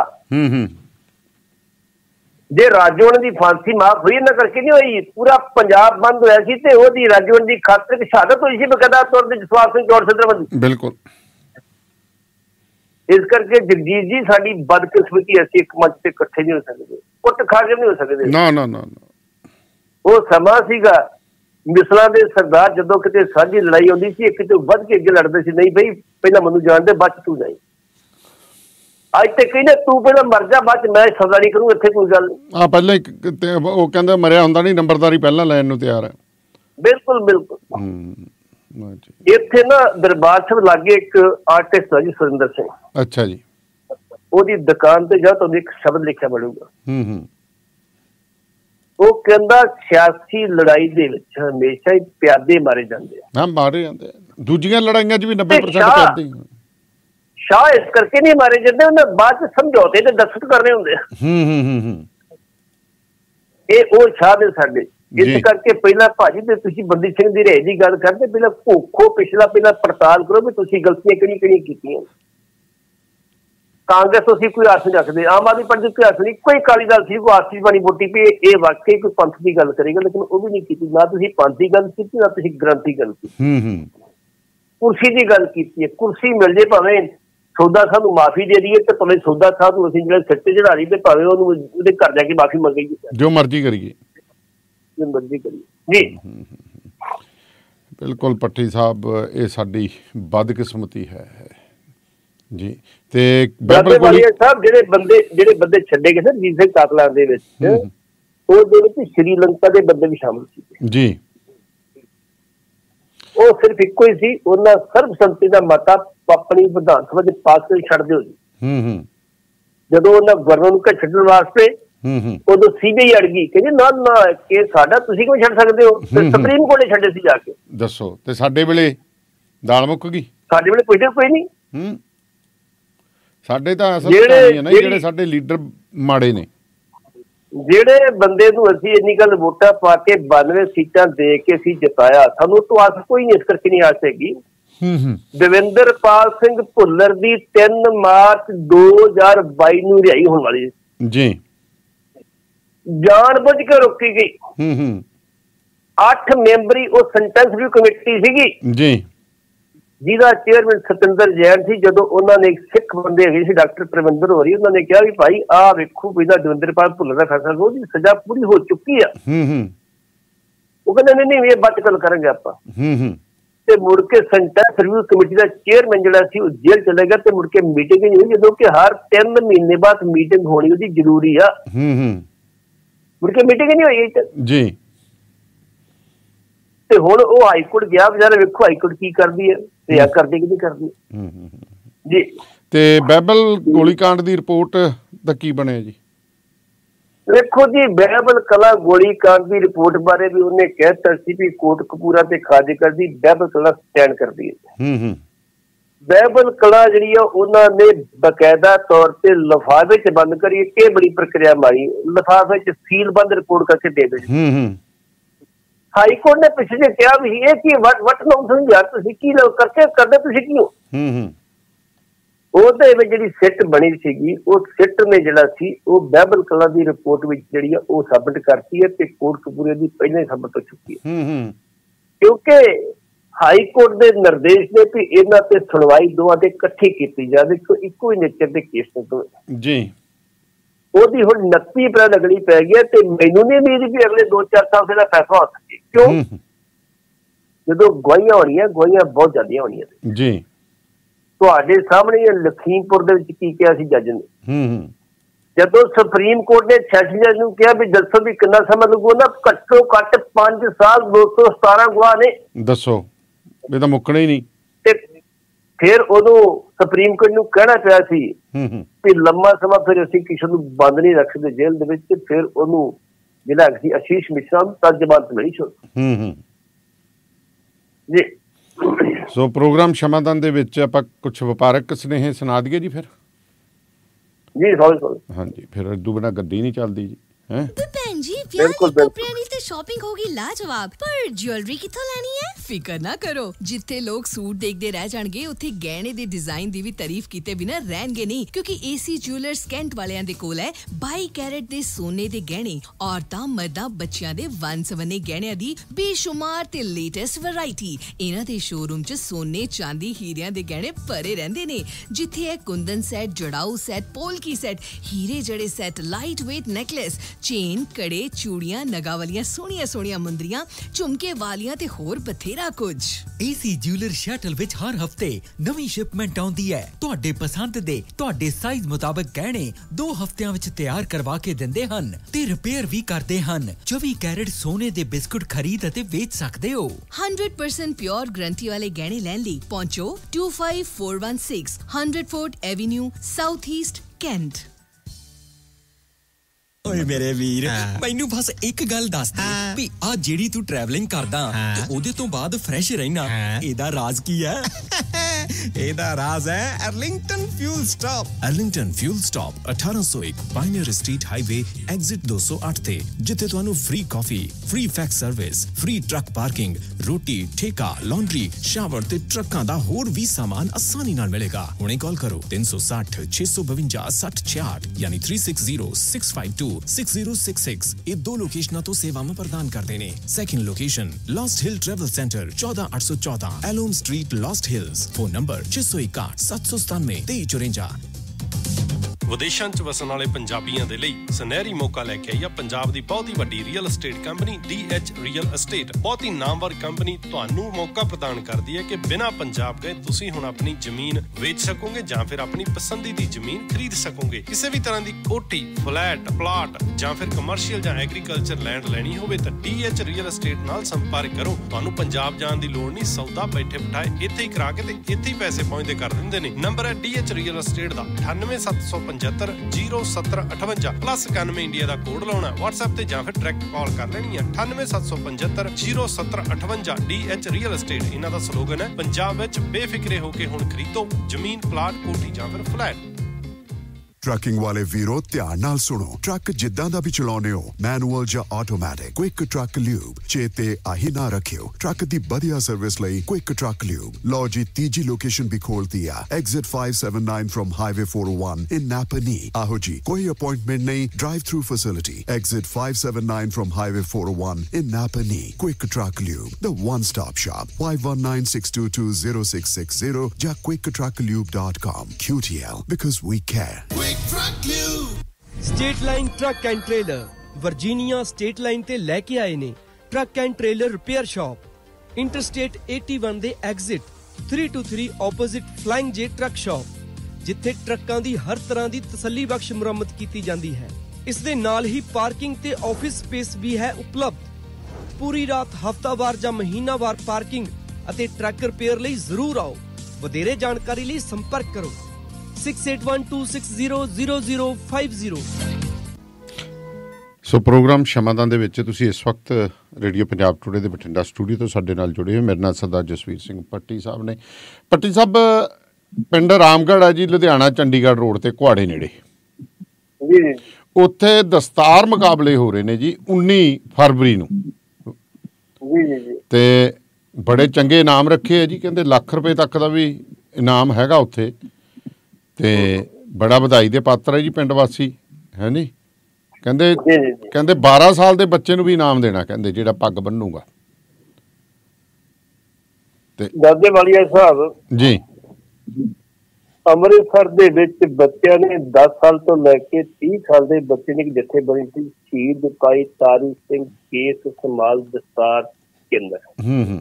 ਜੇ ਰਾਜੋਆਣਾ ਦੀ ਫਾਂਸੀ ਮਾਫ ਹੋਈ, ਇਹਨਾਂ ਕਰਕੇ ਨਹੀਂ ਹੋਈ, ਪੂਰਾ ਪੰਜਾਬ ਬੰਦ ਹੋਇਆ ਸੀ ਤੇ ਉਹਦੀ ਰਾਜੋਆਣਾ ਦੀ ਖਾਤਰ ਸ਼ਹਾਦਤ ਹੋਈ ਸੀ ਬਕਾਇਦਾ ਤੌਰ ਤੇ ਜਸਵਾਲ ਸਿੰਘ ਚੌੜ ਸਦਰਬੰਦੀ। ਬਿਲਕੁਲ। ਇਸ ਕਰਕੇ ਜਗਜੀਤ ਜੀ ਸਾਡੀ ਬਦਕਿਸਮਤੀ, ਅਸੀਂ ਇੱਕ ਮੰਚ ਤੇ ਇਕੱਠੇ ਨਹੀਂ ਹੋ ਸਕਦੇ, ਕੁੱਟ ਖਾ ਕੇ ਨਹੀਂ ਹੋ ਸਕਦੇ। ਨਾ ਨਾ ਨਾ, ਉਹ ਸਮਾਂ ਸੀਗਾ ਮਿਸਲਾਂ ਦੇ ਸਰਦਾਰ ਜਦੋਂ ਕਿਤੇ ਸਾਂਝੀ ਲੜਾਈ ਹੁੰਦੀ ਸੀ ਇੱਕ ਤੋਂ ਵੱਧ ਕੇ ਅੱਗੇ ਲੜਦੇ ਸੀ, ਨਹੀਂ ਬਈ ਪਹਿਲਾਂ ਮੈਨੂੰ ਜਾਣਦੇ ਬਾਅਦ ਚ ਤੂੰ ਜਾਈ। ਅੱਜ ਤੇ ਕਹਿੰਦੇ ਤੂੰ ਪਹਿਲਾਂ ਮਰ ਜਾ ਬਾਅਦ ਚ ਮੈਂ ਸਰਦਾਰੀ ਕਰੂੰ, ਇੱਥੇ ਕੋਈ ਗੱਲ ਨਹੀਂ। ਆ ਪਹਿਲਾਂ ਉਹ ਕਹਿੰਦਾ ਮਰਿਆ ਹੁੰਦਾ ਨਹੀਂ, ਨੰਬਰਦਾਰੀ ਪਹਿਲਾਂ ਲੈਣ ਨੂੰ ਤਿਆਰ ਹੈ। ਬਿਲਕੁਲ ਬਿਲਕੁਲ। ਇੱਥੇ ਨਾ ਦਰਬਾਰ ਸਾਹਿਬ ਲਾਗੇ ਇੱਕ ਆਰਟਿਸਟ ਹੈ ਜੀ ਸੁਰਿੰਦਰ ਸਿੰਘ। ਅੱਛਾ ਜੀ। ਉਹਦੀ ਦੁਕਾਨ ਤੇ ਜਾ ਤੁਹਾਨੂੰ ਇੱਕ ਸ਼ਬਦ ਲਿਖਿਆ ਮਿਲੂਗਾ। ਹੂੰ ਹੂੰ ਉਹ ਕਹਿੰਦਾ ਸਿਆਸੀ ਲੜਾਈ ਦੇ ਵਿੱਚ ਹਮੇਸ਼ਾ ਹੀ ਪਿਆਦੇ ਮਾਰੇ ਜਾਂਦੇ ਆ। ਹਾਂ ਮਾਰੇ ਜਾਂਦੇ, ਦੂਜੀਆਂ ਲੜਾਈਆਂ 'ਚ ਵੀ ਨੱਬੇ ਪ੍ਰਸੈਂਟ ਪਿਆਦੇ। ਸ਼ਾਹ ਇਸ ਕਰਕੇ ਨਹੀਂ ਮਾਰੇ ਜਾਂਦੇ, ਉਹਨਾਂ ਬਾਅਦ ਚ ਸਮਝੌਤੇ ਤੇ ਦਸਤਖਤ ਕਰਨੇ ਹੁੰਦੇ ਆ। ਹੂੰ ਹੂੰ ਹੂੰ ਹੂੰ ਇਹ ਉਹ ਸ਼ਾਹ ਦੇ ਸਾਡੇ। ਇਸ ਕਰਕੇ ਪਹਿਲਾਂ ਭਾਜੀ ਤੇ ਤੁਸੀਂ ਬੰਦੀ ਸਿੰਘ ਦੀ ਰਹੇ ਦੀ ਗੱਲ ਕਰਦੇ, ਪਹਿਲਾਂ ਭੁੱਖੋ ਪਿਛਲਾ ਪਹਿਲਾਂ ਪੜਤਾਲ ਕਰੋ ਵੀ ਤੁਸੀਂ ਗਲਤੀਆਂ ਕਿਹੜੀਆਂ ਕਿਹੜੀਆਂ ਕੀਤੀਆਂ। ਕਾਂਗਰਸ ਅਸੀਂ ਕੋਈ ਆਸ ਨਹੀਂ ਰੱਖਦੇ, ਆਮ ਆਦਮੀ ਪਾਰਟੀ ਕੋਈ ਆਸ ਨਹੀਂ, ਕੋਈ ਅਕਾਲੀ ਦਲ ਸੀ ਕੋਈ ਆਸ ਬਣੀ ਵੋਟੀ ਵੀ ਇਹ ਵਾਕਈ ਕੋਈ ਪੰਥ ਦੀ ਗੱਲ ਕਰੇਗਾ, ਲੇਕਿਨ ਉਹ ਵੀ ਨਹੀਂ ਕੀਤੀ। ਨਾ ਤੁਸੀਂ ਪੰਥ ਦੀ ਗੱਲ ਕੀਤੀ, ਨਾ ਤੁਸੀਂ ਗ੍ਰੰਥ ਦੀ ਗੱਲ ਕੀਤੀ, ਕੁਰਸੀ ਦੀ ਗੱਲ ਕੀਤੀ ਹੈ। ਕੁਰਸੀ ਮਿਲ ਜੇ ਭਾਵੇਂ ਸੌਦਾ ਸਾਹਿਬ ਨੂੰ ਮਾਫੀ ਦੇ ਦਈਏ ਤੇ ਭਾਵੇਂ ਸੌਦਾ ਸਾਹਿਬ ਨੂੰ ਅਸੀਂ ਜਿਹੜੇ ਸਿਰ ਤੇ ਚੜਾ ਲਈ ਤੇ ਭਾਵੇਂ ਉਹਨੂੰ ਉਹਦੇ ਘਰ ਜਾ ਕੇ ਮਾਫੀ ਮੰਗੀਏ, ਜੋ ਮਰਜ਼ੀ ਕਰੀਏ, ਜੋ ਮਰਜ਼ੀ ਕਰੀਏ ਜੀ। ਬਿਲਕੁਲ ਪੱਟੀ ਸਾਹਿਬ, ਇਹ ਸਾਡੀ ਬਦਕਿਸਮਤੀ ਹੈ ਜੀ। ਤੇ ਸਾਹਿਬ ਜਿਹੜੇ ਬੰਦੇ ਜਿਹੜੇ ਬੰਦੇ ਛੱਡੇ ਗਏ ਸਰ ਜੀਤ ਸਿੰਘ ਕਾਤਲਾਂ ਦੇ ਵਿੱਚ, ਉਹਦੇ ਵਿੱਚ ਸ਼੍ਰੀਲੰਕਾ ਦੇ ਬੰਦੇ ਵੀ ਸ਼ਾਮਲ ਸੀ ਜੀ। ਉਹ ਸਿਰਫ ਇੱਕੋ ਹੀ ਸੀ, ਉਹਨਾਂ ਸਰਬਸੰਮਤੀ ਦਾ ਮਤਾ ਆਪਣੀ ਵਿਧਾਨ ਸਭਾ ਦੇ ਪਾਸ ਕਰ ਛੱਡ ਦਿਓ ਜੀ। ਹੂੰ ਹੂੰ ਜਦੋਂ ਉਹਨਾਂ ਗਵਰਨਰ ਨੂੰ ਛੱਡਣ ਵਾਸਤੇ ਉਦੋਂ ਸੀਬੀਆਈ ਅੜ ਗਈ, ਕਹਿੰਦੇ ਨਾ ਨਾ ਇਹ ਸਾਡਾ ਤੁਸੀਂ ਕਿਵੇਂ ਛੱਡ ਸਕਦੇ ਹੋ, ਸੁਪਰੀਮ ਕੋਰਟ ਨੇ ਛੱਡੇ ਸੀ ਜਾ ਕੇ। ਦੱਸੋ, ਤੇ ਸਾਡੇ ਵੇਲੇ ਦਾਲ ਮੁੱਕ ਗਈ, ਸਾਡੇ ਵੇਲੇ ਪੁੱਛਦੇ ਕੋਈ ਨਹੀਂ। ਹੂੰ ਸਾਡੇ ਤਾਂ ਅਸਲ ਕਹਾਣੀ ਹੈ ਨਾ, ਜਿਹੜੇ ਸਾਡੇ ਲੀਡਰ ਮਾੜੇ ਨੇ, ਜਿਹੜੇ ਬੰਦੇ ਨੂੰ ਅਸੀਂ ਇੰਨੀ ਗੱਲ ਵੋਟਾਂ ਪਾ ਕੇ ਬਾਨਵੇਂ ਸੀਟਾਂ ਦੇ ਕੇ ਅਸੀਂ ਜਿਤਾਇਆ, ਸਾਨੂੰ ਤੋਂ ਆਸ ਕੋਈ ਨਹੀਂ, ਇਸ ਕਰਕੇ ਨਹੀਂ ਆਸ ਹੈਗੀ। ਦਵਿੰਦਰਪਾਲ ਸਿੰਘ ਭੁੱਲਰ ਦੀ ਤਿੰਨ ਮਾਰਚ ਦੋ ਹਜ਼ਾਰ ਬਾਈ ਨੂੰ ਰਿਹਾਈ ਹੋਣ ਵਾਲੀ ਜੀ, ਜਾਣ ਬੁੱਝ ਕੇ ਰੋਕੀ ਗਈ। ਹੂੰ ਹੂੰ ਅੱਠ ਮੈਂਬਰੀ ਉਹ ਸੈਂਟੈਂਸ ਰਿਵਿਊ ਕਮੇਟੀ ਸੀਗੀ ਜੀ, ਜਿਹਦਾ ਚੇਅਰਮੈਨ ਸਤਿੰਦਰ ਜੈਨ ਸੀ। ਜਦੋਂ ਉਹਨਾਂ ਨੇ ਸਿੱਖ ਬੰਦੇ ਹੈਗੇ ਸੀ ਡਾਕਟਰ ਪ੍ਰਵਿੰਦਰ ਹੋਰੀ, ਉਹਨਾਂ ਨੇ ਕਿਹਾ ਵੀ ਭਾਈ ਆਹ ਵੇਖੋ ਵੀ ਇਹਦਾ ਦਵਿੰਦਰਪਾਲ ਭੁੱਲਰ ਦਾ ਫੈਸਲਾ, ਉਹਦੀ ਸਜ਼ਾ ਪੂਰੀ ਹੋ ਚੁੱਕੀ ਆ। ਉਹ ਕਹਿੰਦੇ ਨਹੀਂ ਨਹੀਂ ਇਹ ਬਾਅਦ ਗੱਲ ਕਰਾਂਗੇ ਆਪਾਂ। ਤੇ ਮੁੜ ਕੇ ਸੈਂਟੈਂਸ ਰਿਵਿਊ ਕਮੇਟੀ ਦਾ ਚੇਅਰਮੈਨ ਜਿਹੜਾ ਸੀ ਉਹ ਜੇਲ੍ਹ ਚਲੇ ਗਿਆ ਤੇ ਮੁੜ ਕੇ ਮੀਟਿੰਗ ਹੀ ਨਹੀਂ ਹੋਈ, ਜਦੋਂ ਕਿ ਹਰ ਤਿੰਨ ਮਹੀਨੇ ਬਾਅਦ ਮੀਟਿੰਗ ਹੋਣੀ ਉਹਦੀ ਜ਼ਰੂਰੀ ਆ। ਮੁੜ ਕੇ ਮੀਟਿੰਗ ਹੀ ਨਹੀਂ ਹੋਈ ਜੀ। ਤੇ ਹੁਣ ਉਹ ਹਾਈਕੋਰਟ ਗਿਆ, ਵਿਚਾਰਾ ਵੇਖੋ ਹਾਈਕੋਰਟ ਕੀ ਕਰਦੀ ਹੈ, ਰਿਆ ਕਰਦੀ ਕਿ ਨਹੀਂ ਕਰਦੀ। ਜੀ।
ਤੇ ਬਹਿਬਲ ਗੋਲੀकांड ਦੀ ਰਿਪੋਰਟ ਦਾ ਕੀ ਬਣਿਆ ਜੀ?
ਦੇਖੋ ਜੀ, ਬਹਿਬਲ ਕਲਾਂ ਗੋਲੀकांड ਦੀ ਰਿਪੋਰਟ ਬਾਰੇ ਵੀ ਉਹਨੇ ਕਹਿ ਦਿੱਤਾ ਸੀ ਵੀ ਕੋਟਕਪੂਰਾ ਤੇ ਖਾਜਿਕਰ ਦੀ ਬਹਿਬਲ ਕਲਾਂ ਸਟੈਂਡ ਕਰਦੀ ਹੈ।
ਹੂੰ ਹੂੰ
ਬਹਿਬਲ ਕਲਾਂ ਜਿਹੜੀ ਆ ਉਹਨਾਂ ਨੇ ਬਕਾਇਦਾ ਤੌਰ ਤੇ ਲਿਫਾਫੇ 'ਚ ਬੰਦ ਕਰੀ। ਇਹ ਬੜੀ ਪ੍ਰਕਿਰਿਆ ਮਾਰੀ, ਲਿਫਾਫੇ 'ਚ ਸੀਲਬੰਦ ਰਿਪੋਰਟ ਕਰਕੇ ਦੇ ਦਿੱਤੀ।
ਹੂੰ ਹੂੰ
ਹਾਈ ਕੋਰਟ ਨੇ ਪਿਛਲੇ ਕਿਹਾ ਵੀ ਇਹ ਕੀ ਵਟ ਵਟ ਨੌਂਸੈਂਸ ਯਾਰ, ਤੁਸੀਂ ਕੀ ਕਰਕੇ ਕਰਦੇ ਤੁਸੀਂ ਕੀ ਹੋ?
ਹੂੰ ਹੂੰ
ਉਹਦੇ ਵਿੱਚ ਜਿਹੜੀ ਸਿੱਟ ਬਣੀ ਸੀਗੀ, ਉਹ ਸਿੱਟ ਨੇ ਜਿਹੜਾ ਸੀ ਉਹ ਬਹਿਬਲ ਕਲਾਂ ਦੀ ਰਿਪੋਰਟ ਵਿੱਚ ਜਿਹੜੀ ਆ ਉਹ ਸਬਮਿਟ ਕਰਤੀ ਹੈ ਤੇ ਕੋਟਕਪੂਰੇ ਦੀ ਪਹਿਲਾਂ ਹੀ ਸਬਮਿਟ ਹੋ ਚੁੱਕੀ ਹੈ।
ਹੂੰ ਹੂੰ
ਕਿਉਂਕਿ ਹਾਈ ਕੋਰਟ ਦੇ ਨਿਰਦੇਸ਼ ਨੇ ਵੀ ਇਹਨਾਂ ਤੇ ਸੁਣਵਾਈ ਦੋਵਾਂ ਤੇ ਇਕੱਠੀ ਕੀਤੀ ਜਾਵੇ, ਕਿਉਂਕਿ ਇੱਕੋ ਹੀ ਨੇਚਰ ਦੇ ਕੇਸ ਨੇ ਦੋਵੇਂ ਜੀ। ਉਹਦੀ ਹੁਣ ਉਨੱਤੀ ਅਪ੍ਰੈਲ ਅਗਲੀ ਪੈ ਗਈ ਤੇ ਮੈਨੂੰ ਨਹੀਂ ਉਮੀਦ ਵੀ ਅਗਲੇ ਦੋ ਚਾਰ ਸਾਲ ਦਾ ਫੈਸਲਾ ਹੋ ਸਕੇ। ਕਿਉਂ? ਜਦੋਂ ਗਵਾਹੀਆਂ ਹੋਣੀਆਂ, ਗਵਾਹੀਆਂ ਬਹੁਤ ਜ਼ਿਆਦੀਆਂ ਹੋਣੀਆਂ ਜੀ। ਤੁਹਾਡੇ ਸਾਹਮਣੇ ਲਖੀਮਪੁਰ ਦੇ ਵਿੱਚ ਕੀ ਕਿਹਾ ਸੀ ਜੱਜ ਨੇ? ਹੂੰ ਹੂੰ ਜਦੋਂ ਸੁਪਰੀਮ ਕੋਰਟ ਨੇ ਸੈਸ਼ਨ ਜੱਜ ਨੂੰ ਕਿਹਾ ਵੀ ਦੱਸੋ ਵੀ ਕਿੰਨਾ ਸਮਾਂ ਲੱਗੂ, ਨਾ ਘੱਟੋ ਘੱਟ ਪੰਜ ਸਾਲ ਦੋ ਸੌ ਸਤਾਰਾਂ ਗਵਾਹ ਨੇ, ਦੱਸੋ ਇਹ ਤਾਂ ਮੁੱਕਣਾ ਹੀ ਨਹੀਂ। ਤੇ ਫਿਰ ਉਦੋਂ ਸੁਪਰੀਮ ਕੋਰਟ ਨੂੰ ਕਹਿਣਾ ਪਿਆ ਸੀ ਵੀ ਲੰਮਾ ਸਮਾਂ ਫਿਰ ਅਸੀਂ ਕਿਸੇ ਨੂੰ ਬੰਦ ਨਹੀਂ ਰੱਖਦੇ ਜੇਲ੍ਹ ਦੇ ਵਿੱਚ। ਫਿਰ ਉਹਨੂੰ ਜਿਹੜਾ ਸੀ ਆਸ਼ੀਸ਼ ਮਿਸ਼ਰਾ ਨੂੰ ਤਦ ਜ਼ਮਾਨਤ ਮਿਲੀ ਛੋੜ। ਹੂੰ ਹੂੰ ਜੀ।
ਸੋ ਪ੍ਰੋਗਰਾਮ ਸ਼ਮਾਦਾਨ ਦੇ ਵਿੱਚ ਆਪਾਂ ਕੁਝ ਵਪਾਰਕ ਸੁਨੇਹੇ ਸੁਣਾ ਦਈਏ ਜੀ ਫਿਰ?
ਜੀ ਸੌਰੀ ਸੌਰੀ
ਹਾਂਜੀ, ਫਿਰ ਇਦੋਂ ਬਿਨਾਂ ਗੱਡੀ ਨਹੀਂ ਚੱਲਦੀ ਜੀ। ਹੈ
ਭੈਣ ਜੀ, ਵਿਆਹ ਦੀ ਕੱਪੜਿਆਂ ਦੀ ਤੇ ਸ਼ਾਪਿੰਗ ਹੋ ਗਈ ਲਾਜਵਾਬ, ਪਰ ਜੁਐਲਰੀ ਕਿੱਥੋਂ ਲੈਣੀ ਹੈ? ਫਿਕਰ ਨਾ ਕਰੋ, ਜਿੱਥੇ ਲੋਕ ਸੂਟ ਦੇਖਦੇ ਰਹਿ ਜਾਣਗੇ ਉੱਥੇ ਗਹਿਣੇ ਦੇ ਡਿਜ਼ਾਈਨ ਦੀ ਵੀ ਤਾਰੀਫ ਕੀਤੇ ਬਿਨਾਂ ਰਹਿਣਗੇ ਨਹੀਂ, ਕਿਉਂਕਿ ਏਸੀ ਜੁਐਲਰਸ ਕੈਂਟ ਵਾਲਿਆਂ ਦੇ ਕੋਲ ਹੈ ਬਾਈ ਕੈਰਟ ਦੇ ਸੋਨੇ ਦੇ ਗਹਿਣੇ, ਔਰਤਾਂ ਮਰਦਾਂ ਬੱਚਿਆਂ ਦੇ ਵੰਨ ਸਵੰਨੇ ਗਹਿਣਿਆਂ ਦੀ ਬੇਸ਼ੁਮਾਰ ਤੇ ਲੇਟੈਸਟ ਵੈਰਾਈਟੀ। ਇਹਨਾਂ ਦੇ ਸ਼ੋਰੂਮ 'ਚ ਸੋਨੇ ਚਾਂਦੀ ਹੀਰਿਆਂ ਦੇ ਗਹਿਣੇ ਭਰੇ ਰਹਿੰਦੇ ਨੇ, ਜਿੱਥੇ ਹੈ ਕੁੰਦਨ ਸੈਟ, ਜੜਾਊ ਸੈਟ, ਪੋਲਕੀ ਸੈਟ, ਹੀਰੇ ਜੜੇ set, light weight necklace, chain, ਕੜੇ, ਚੂੜੀਆਂ, ਨਗਾ ਵਾਲੀਆਂ ਸੋਹਣੀਆਂ ਸੋਹਣੀਆਂ ਮੁੰਦਰੀਆਂ, ਝੁਮਕੇ ਵਾਲੀਆਂ ਤੇ ਹੋਰ ਬਥੇਰਾ ਕੁਝ।
ਏਸੀ ਜਿਊਲਰ ਸ਼ਟਲ ਵਿੱਚ ਹਰ ਹਫਤੇ ਨਵੀਂ ਸ਼ਿਪਮੈਂਟ ਆਉਂਦੀ ਹੈ। ਤੁਹਾਡੇ ਪਸੰਦ ਦੇ ਤੁਹਾਡੇ ਸਾਈਜ਼ ਮੁਤਾਬਕ ਗਹਿਣੇ ਦੋ ਹਫ਼ਤਿਆਂ ਵਿੱਚ ਤਿਆਰ ਕਰਵਾ ਕੇ ਦਿੰਦੇ ਹਨ ਤੇ ਰਿਪੇਅਰ ਵੀ ਕਰਦੇ ਹਨ। ਚੌਵੀ ਕੈਰਟ ਸੋਨੇ ਦੇ ਬਿਸਕੁਟ ਖਰੀਦ ਅਤੇ ਵੇਚ ਸਕਦੇ ਹੋ।
ਸੌ ਪਰਸੈਂਟ ਪਿਓਰ ਗਰੰਟੀ ਵਾਲੇ ਗਹਿਣੇ ਲੈਣ ਲਈ ਪਹੁੰਚੋ two five four one six hundred fort avenue, south east, Kent.
ਓਏ ਮੇਰੇ ਵੀਰ, ਮੈਨੂੰ ਬਸ ਇੱਕ ਗੱਲ ਦੱਸ ਦੇ ਵੀ ਆ ਜਿਹੜੀ ਤੂੰ ਟਰੈਵਲਿੰਗ ਕਰਦਾ ਤੇ ਉਹਦੇ ਤੋਂ ਬਾਅਦ ਫਰੈਸ਼ ਰਹਿਣਾ, ਇਹਦਾ ਰਾਜ਼ ਕੀ ਹੈ? ਇਹਦਾ ਰਾਜ਼ ਹੈ Arlington fuel stop. Arlington fuel stop ਅਠਾਰਾਂ ਸੌ ਇੱਕ ਪਾਇਨੀਅਰ ਸਟਰੀਟ ਹਾਈਵੇ ਐਗਜ਼ਿਟ ਦੋ ਸੌ ਅੱਠ ਤੇ, ਜਿੱਥੇ ਤੁਹਾਨੂੰ free coffee, free fax service, free truck parking, ਰੋਟੀ, ਠੇਕਾ, ਲਾਂਡਰੀ, ਸ਼ਾਵਰ ਤੇ ਟਰੱਕਾਂ ਦਾ ਹੋਰ ਵੀ ਸਾਮਾਨ ਆਸਾਨੀ ਨਾਲ ਮਿਲੇਗਾ। ਹੁਣੇ ਕਾਲ ਕਰੋ ਤਿੰਨ ਸੌ ਸੱਠ ਛੇ ਸੌ ਬਵੰਜਾ ਸੱਠ ਛਿਆਹਠ ਯਾਨੀ three six zero six five two six zero six six. ਇਹ ਦੋ ਲੋਕੇਸ਼ਨਾਂ ਤੋਂ ਸੇਵਾਵਾਂ ਪ੍ਰਦਾਨ ਕਰਦੇ ਨੇ। Second location Lost Hill travel centre ਚੌਦਾਂ ਅੱਠ ਸੌ ਚੌਦਾਂ ਐਲੋਮ street, Lost Hills. Phone number ਛੇ ਸੌ ਇਕਾਹਠ ਸੱਤ ਸੌ ਸਤਾਨਵੇਂ ਤੇਈ ਚੁਰੰਜਾ।
ਵਿਦੇਸ਼ਾਂ 'ਚ ਵਸਣ ਵਾਲੇ ਪੰਜਾਬੀਆਂ ਦੇ ਲਈ ਸੁਨਹਿਰੀ ਮੌਕਾ ਲੈ ਕੇ ਆਈ ਆ ਪੰਜਾਬ ਦੀ ਬਹੁਤ ਹੀ ਵੱਡੀ real estate company D H real estate. ਬਹੁਤ ਹੀ ਨਾਮਵਰ ਕੰਪਨੀ ਤੁਹਾਨੂੰ ਮੌਕਾ ਪ੍ਰਦਾਨ ਕਰਦੀ ਹੈ ਕਿ ਬਿਨਾਂ ਪੰਜਾਬ ਗਏ ਤੁਸੀਂ ਹੁਣ ਆਪਣੀ ਜ਼ਮੀਨ ਵੇਚ ਸਕੋਗੇ ਜਾਂ ਫਿਰ ਆਪਣੀ ਪਸੰਦੀ ਦੀ ਜ਼ਮੀਨ ਖਰੀਦ ਸਕੋਗੇ। ਕਿਸੇ ਵੀ ਤਰ੍ਹਾਂ ਦੀ ਕੋਠੀ, ਫਲੈਟ, ਪਲਾਟ ਜਾਂ ਫਿਰ ਕਮਰਸ਼ੀਅਲ ਜਾਂ ਐਗਰੀਕਲਚਰ ਲੈਂਡ ਲੈਣੀ ਹੋਵੇ ਤਾਂ ਡੀ ਐਚ ਰੀਅਲ ਅਸਟੇਟ ਨਾਲ ਸੰਪਰਕ ਕਰੋ। ਤੁਹਾਨੂੰ ਪੰਜਾਬ ਜਾਣ ਦੀ ਲੋੜ ਨਹੀਂ, ਸੌਦਾ ਬੈਠੇ ਬਿਠਾਏ ਇੱਥੇ ਹੀ ਕਰਾ ਕੇ ਤੇ ਇੱਥੇ ਹੀ ਪੈਸੇ ਪਹੁੰਚਦੇ ਕਰ ਦਿੰਦੇ ਨੇ। ਨੰਬਰ ਹੈ ਡੀ ਐਚ ਰੀਅਲ ਅਸਟੇਟ ਦਾ ਅਠਾਨਵੇਂ ਸੱਤ ਸੌ ਪਝੱਤਰ ਜ਼ੀਰੋ ਸੱਤਰ ਅਠਵੰਜਾ ਪਲੱਸ ਇਕਾਨਵੇਂ ਇੰਡੀਆ ਦਾ ਕੋਡ ਲਾਉਣਾ। WhatsApp ਤੇ ਜਾਂ ਫਿਰ ਡਾਇਰੈਕਟ ਕਾਲ ਕਰ ਲੈਣੀ ਹੈ ਅਠਾਨਵੇਂ ਸੱਤ ਸੌ ਪਝੱਤਰ ਜ਼ੀਰੋ ਸੱਤਰ ਅਠਵੰਜਾ। ਡੀ ਐਚ ਰੀਅਲ ਅਸਟੇਟ ਇਹਨਾਂ ਦਾ ਸਲੋਗਨ ਹੈ, ਪੰਜਾਬ ਵਿੱਚ ਬੇਫਿਕਰੇ ਹੋ ਕੇ ਹੁਣ ਖਰੀਦੋ ਜ਼ਮੀਨ, ਪਲਾਟ, ਕੋਠੀ ਜਾਂ ਫਿਰ ਫਲੈਟ।
ਟਰੱਕਿੰਗ ਵਾਲੇ ਵੀਰੋ ਧਿਆਨ ਨਾਲ ਸੁਣੋ। ਟਰੱਕ ਜਿੱਦਾਂ ਦਾ ਵੀ ਚਲਾਉਣੇ ਹੋ, ਮੈਨੂਅਲ ਜਾਂ ਆਟੋਮੈਟਿਕ, ਕੁਇਕ ਟਰੱਕ ਲਿਊਬ ਚੇਤੇ ਆਹੀ ਨਾ ਰੱਖਿਓ। ਟਰੱਕ ਦੀ ਵਧੀਆ ਸਰਵਿਸ ਲਈ ਕੁਇਕ ਟਰੱਕ ਲਿਊਬ। ਲਓ ਜੀ, ਤੀਜੀ ਲੋਕੇਸ਼ਨ ਵੀ ਖੋਲਤੀ ਆ, ਐਗਜ਼ਿਟ five seventy-nine ਫਰਮ highway four oh one in ਨਾਪਨੀ। ਆਹੋ ਜੀ, ਕੋਈ ਅਪਾਇੰਟਮੈਂਟ ਨਹੀਂ, drive through facility. Exit five seventy-nine ਫਰਮ highway four oh one in ਨਾਪਨੀ। Quick truck lube, the one stop shop। five one nine six two two zero six six zero ਜਾਂ quick truck lube dot com। Q T L, because we care।
State line truck and trailer Virginia state line ਤੇ ਲੈ ਕੇ ਆਏ ਨੇ truck and trailer repair shop interstate eighty-one ਦੇ exit three two three opposite flying J truck shop, ਜਿੱਥੇ ਟਰੱਕਾਂ ਦੀ ਹਰ ਤਰ੍ਹਾਂ ਦੀ ਤਸੱਲੀ ਬਖਸ਼ ਮੁਰੰਮਤ ਕੀਤੀ ਜਾਂਦੀ ਹੈ। ਇਸ ਦੇ ਨਾਲ ਹੀ ਪਾਰਕਿੰਗ ਤੇ ਆਫਿਸ ਸਪੇਸ ਵੀ ਹੈ ਉਪਲਬਧ। ਪੂਰੀ ਰਾਤ, ਹਫ਼ਤਾਵਾਰ ਜਾਂ ਮਹੀਨਾਵਾਰ ਪਾਰਕਿੰਗ ਅਤੇ ਟਰੱਕ ਰਿਪੇਅਰ ਲਈ ਜ਼ਰੂਰ ਆਓ। ਵਧੇਰੇ ਜਾਣਕਾਰੀ ਲਈ ਸੰਪਰਕ ਕਰੋ six eight one two six zero zero zero five zero.
So program Shamadan ਦੇ ਵਿੱਚ ਤੁਸੀਂ ਇਸ ਵਕਤ ਰੇਡੀਓ ਪੰਜਾਬ ਟੂਡੇ ਦੇ ਬਠਿੰਡਾ ਸਟੂਡੀਓ ਤੋਂ ਸਾਡੇ ਨਾਲ ਜੁੜੇ ਹੋ। ਮੇਰੇ ਨਾਲ ਸਰਦਾਰ ਜਸਵੀਰ ਸਿੰਘ ਪੱਟੀ ਸਾਹਿਬ ਨੇ। ਪੱਟੀ ਸਾਹਿਬ, ਪਿੰਡ ਰਾਮਗੜ੍ਹ ਹੈ ਜੀ, ਲੁਧਿਆਣਾ ਚੰਡੀਗੜ੍ਹ ਰੋਡ ਤੇ ਕੁਹਾੜੇ ਨੇੜੇ।
ਜੀ
ਉੱਥੇ ਦਸਤਾਰ ਮੁਕਾਬਲੇ ਹੋ ਰਹੇ ਨੇ ਜੀ ਉੱਨੀ ਫਰਵਰੀ ਨੂੰ।
ਜੀ ਜੀ ਜੀ
ਤੇ ਬੜੇ ਚੰਗੇ ਇਨਾਮ ਰੱਖੇ ਹੈ ਜੀ, ਕਹਿੰਦੇ ਲੱਖ ਰੁਪਏ ਤੱਕ ਦਾ ਵੀ ਇਨਾਮ ਹੈਗਾ ਉੱਥੇ। ਤੇ ਬੜਾ ਵਧਾਈ ਦੇ ਪਾਤਰ ਹੈ ਜੀ ਪਿੰਡ ਵਾਸੀ, ਹੈ ਨੀ? ਕਹਿੰਦੇ ਕਹਿੰਦੇ ਬਾਰਾਂ ਸਾਲ ਦੇ ਬੱਚੇ ਨੂੰ ਵੀ ਇਨਾਮ ਦੇਣਾ, ਕਹਿੰਦੇ ਜਿਹੜਾ ਪੱਗ ਬੰਨੂਗਾ। ਤੇ
ਦਾਦੇ ਵਾਲੀਆ ਸਾਹਿਬ
ਜੀ,
ਅੰਮ੍ਰਿਤਸਰ ਦੇ ਵਿੱਚ ਬੱਚਿਆਂ ਨੇ ਦਸ ਸਾਲ ਤੋਂ ਲੈ ਕੇ ਤੀਹ ਸਾਲ ਦੇ ਬੱਚੇ ਨੇ ਇੱਕ ਜਥੇਬੰਦੀ ਸੀ, ਸ਼ਹੀਦ ਭਾਈ ਤਾਰੂ ਸਿੰਘ ਕੇਸ ਸਮਾਲ ਦਸਤਾਰ ਕੇਂਦਰ।
ਹੂੰ ਹੂੰ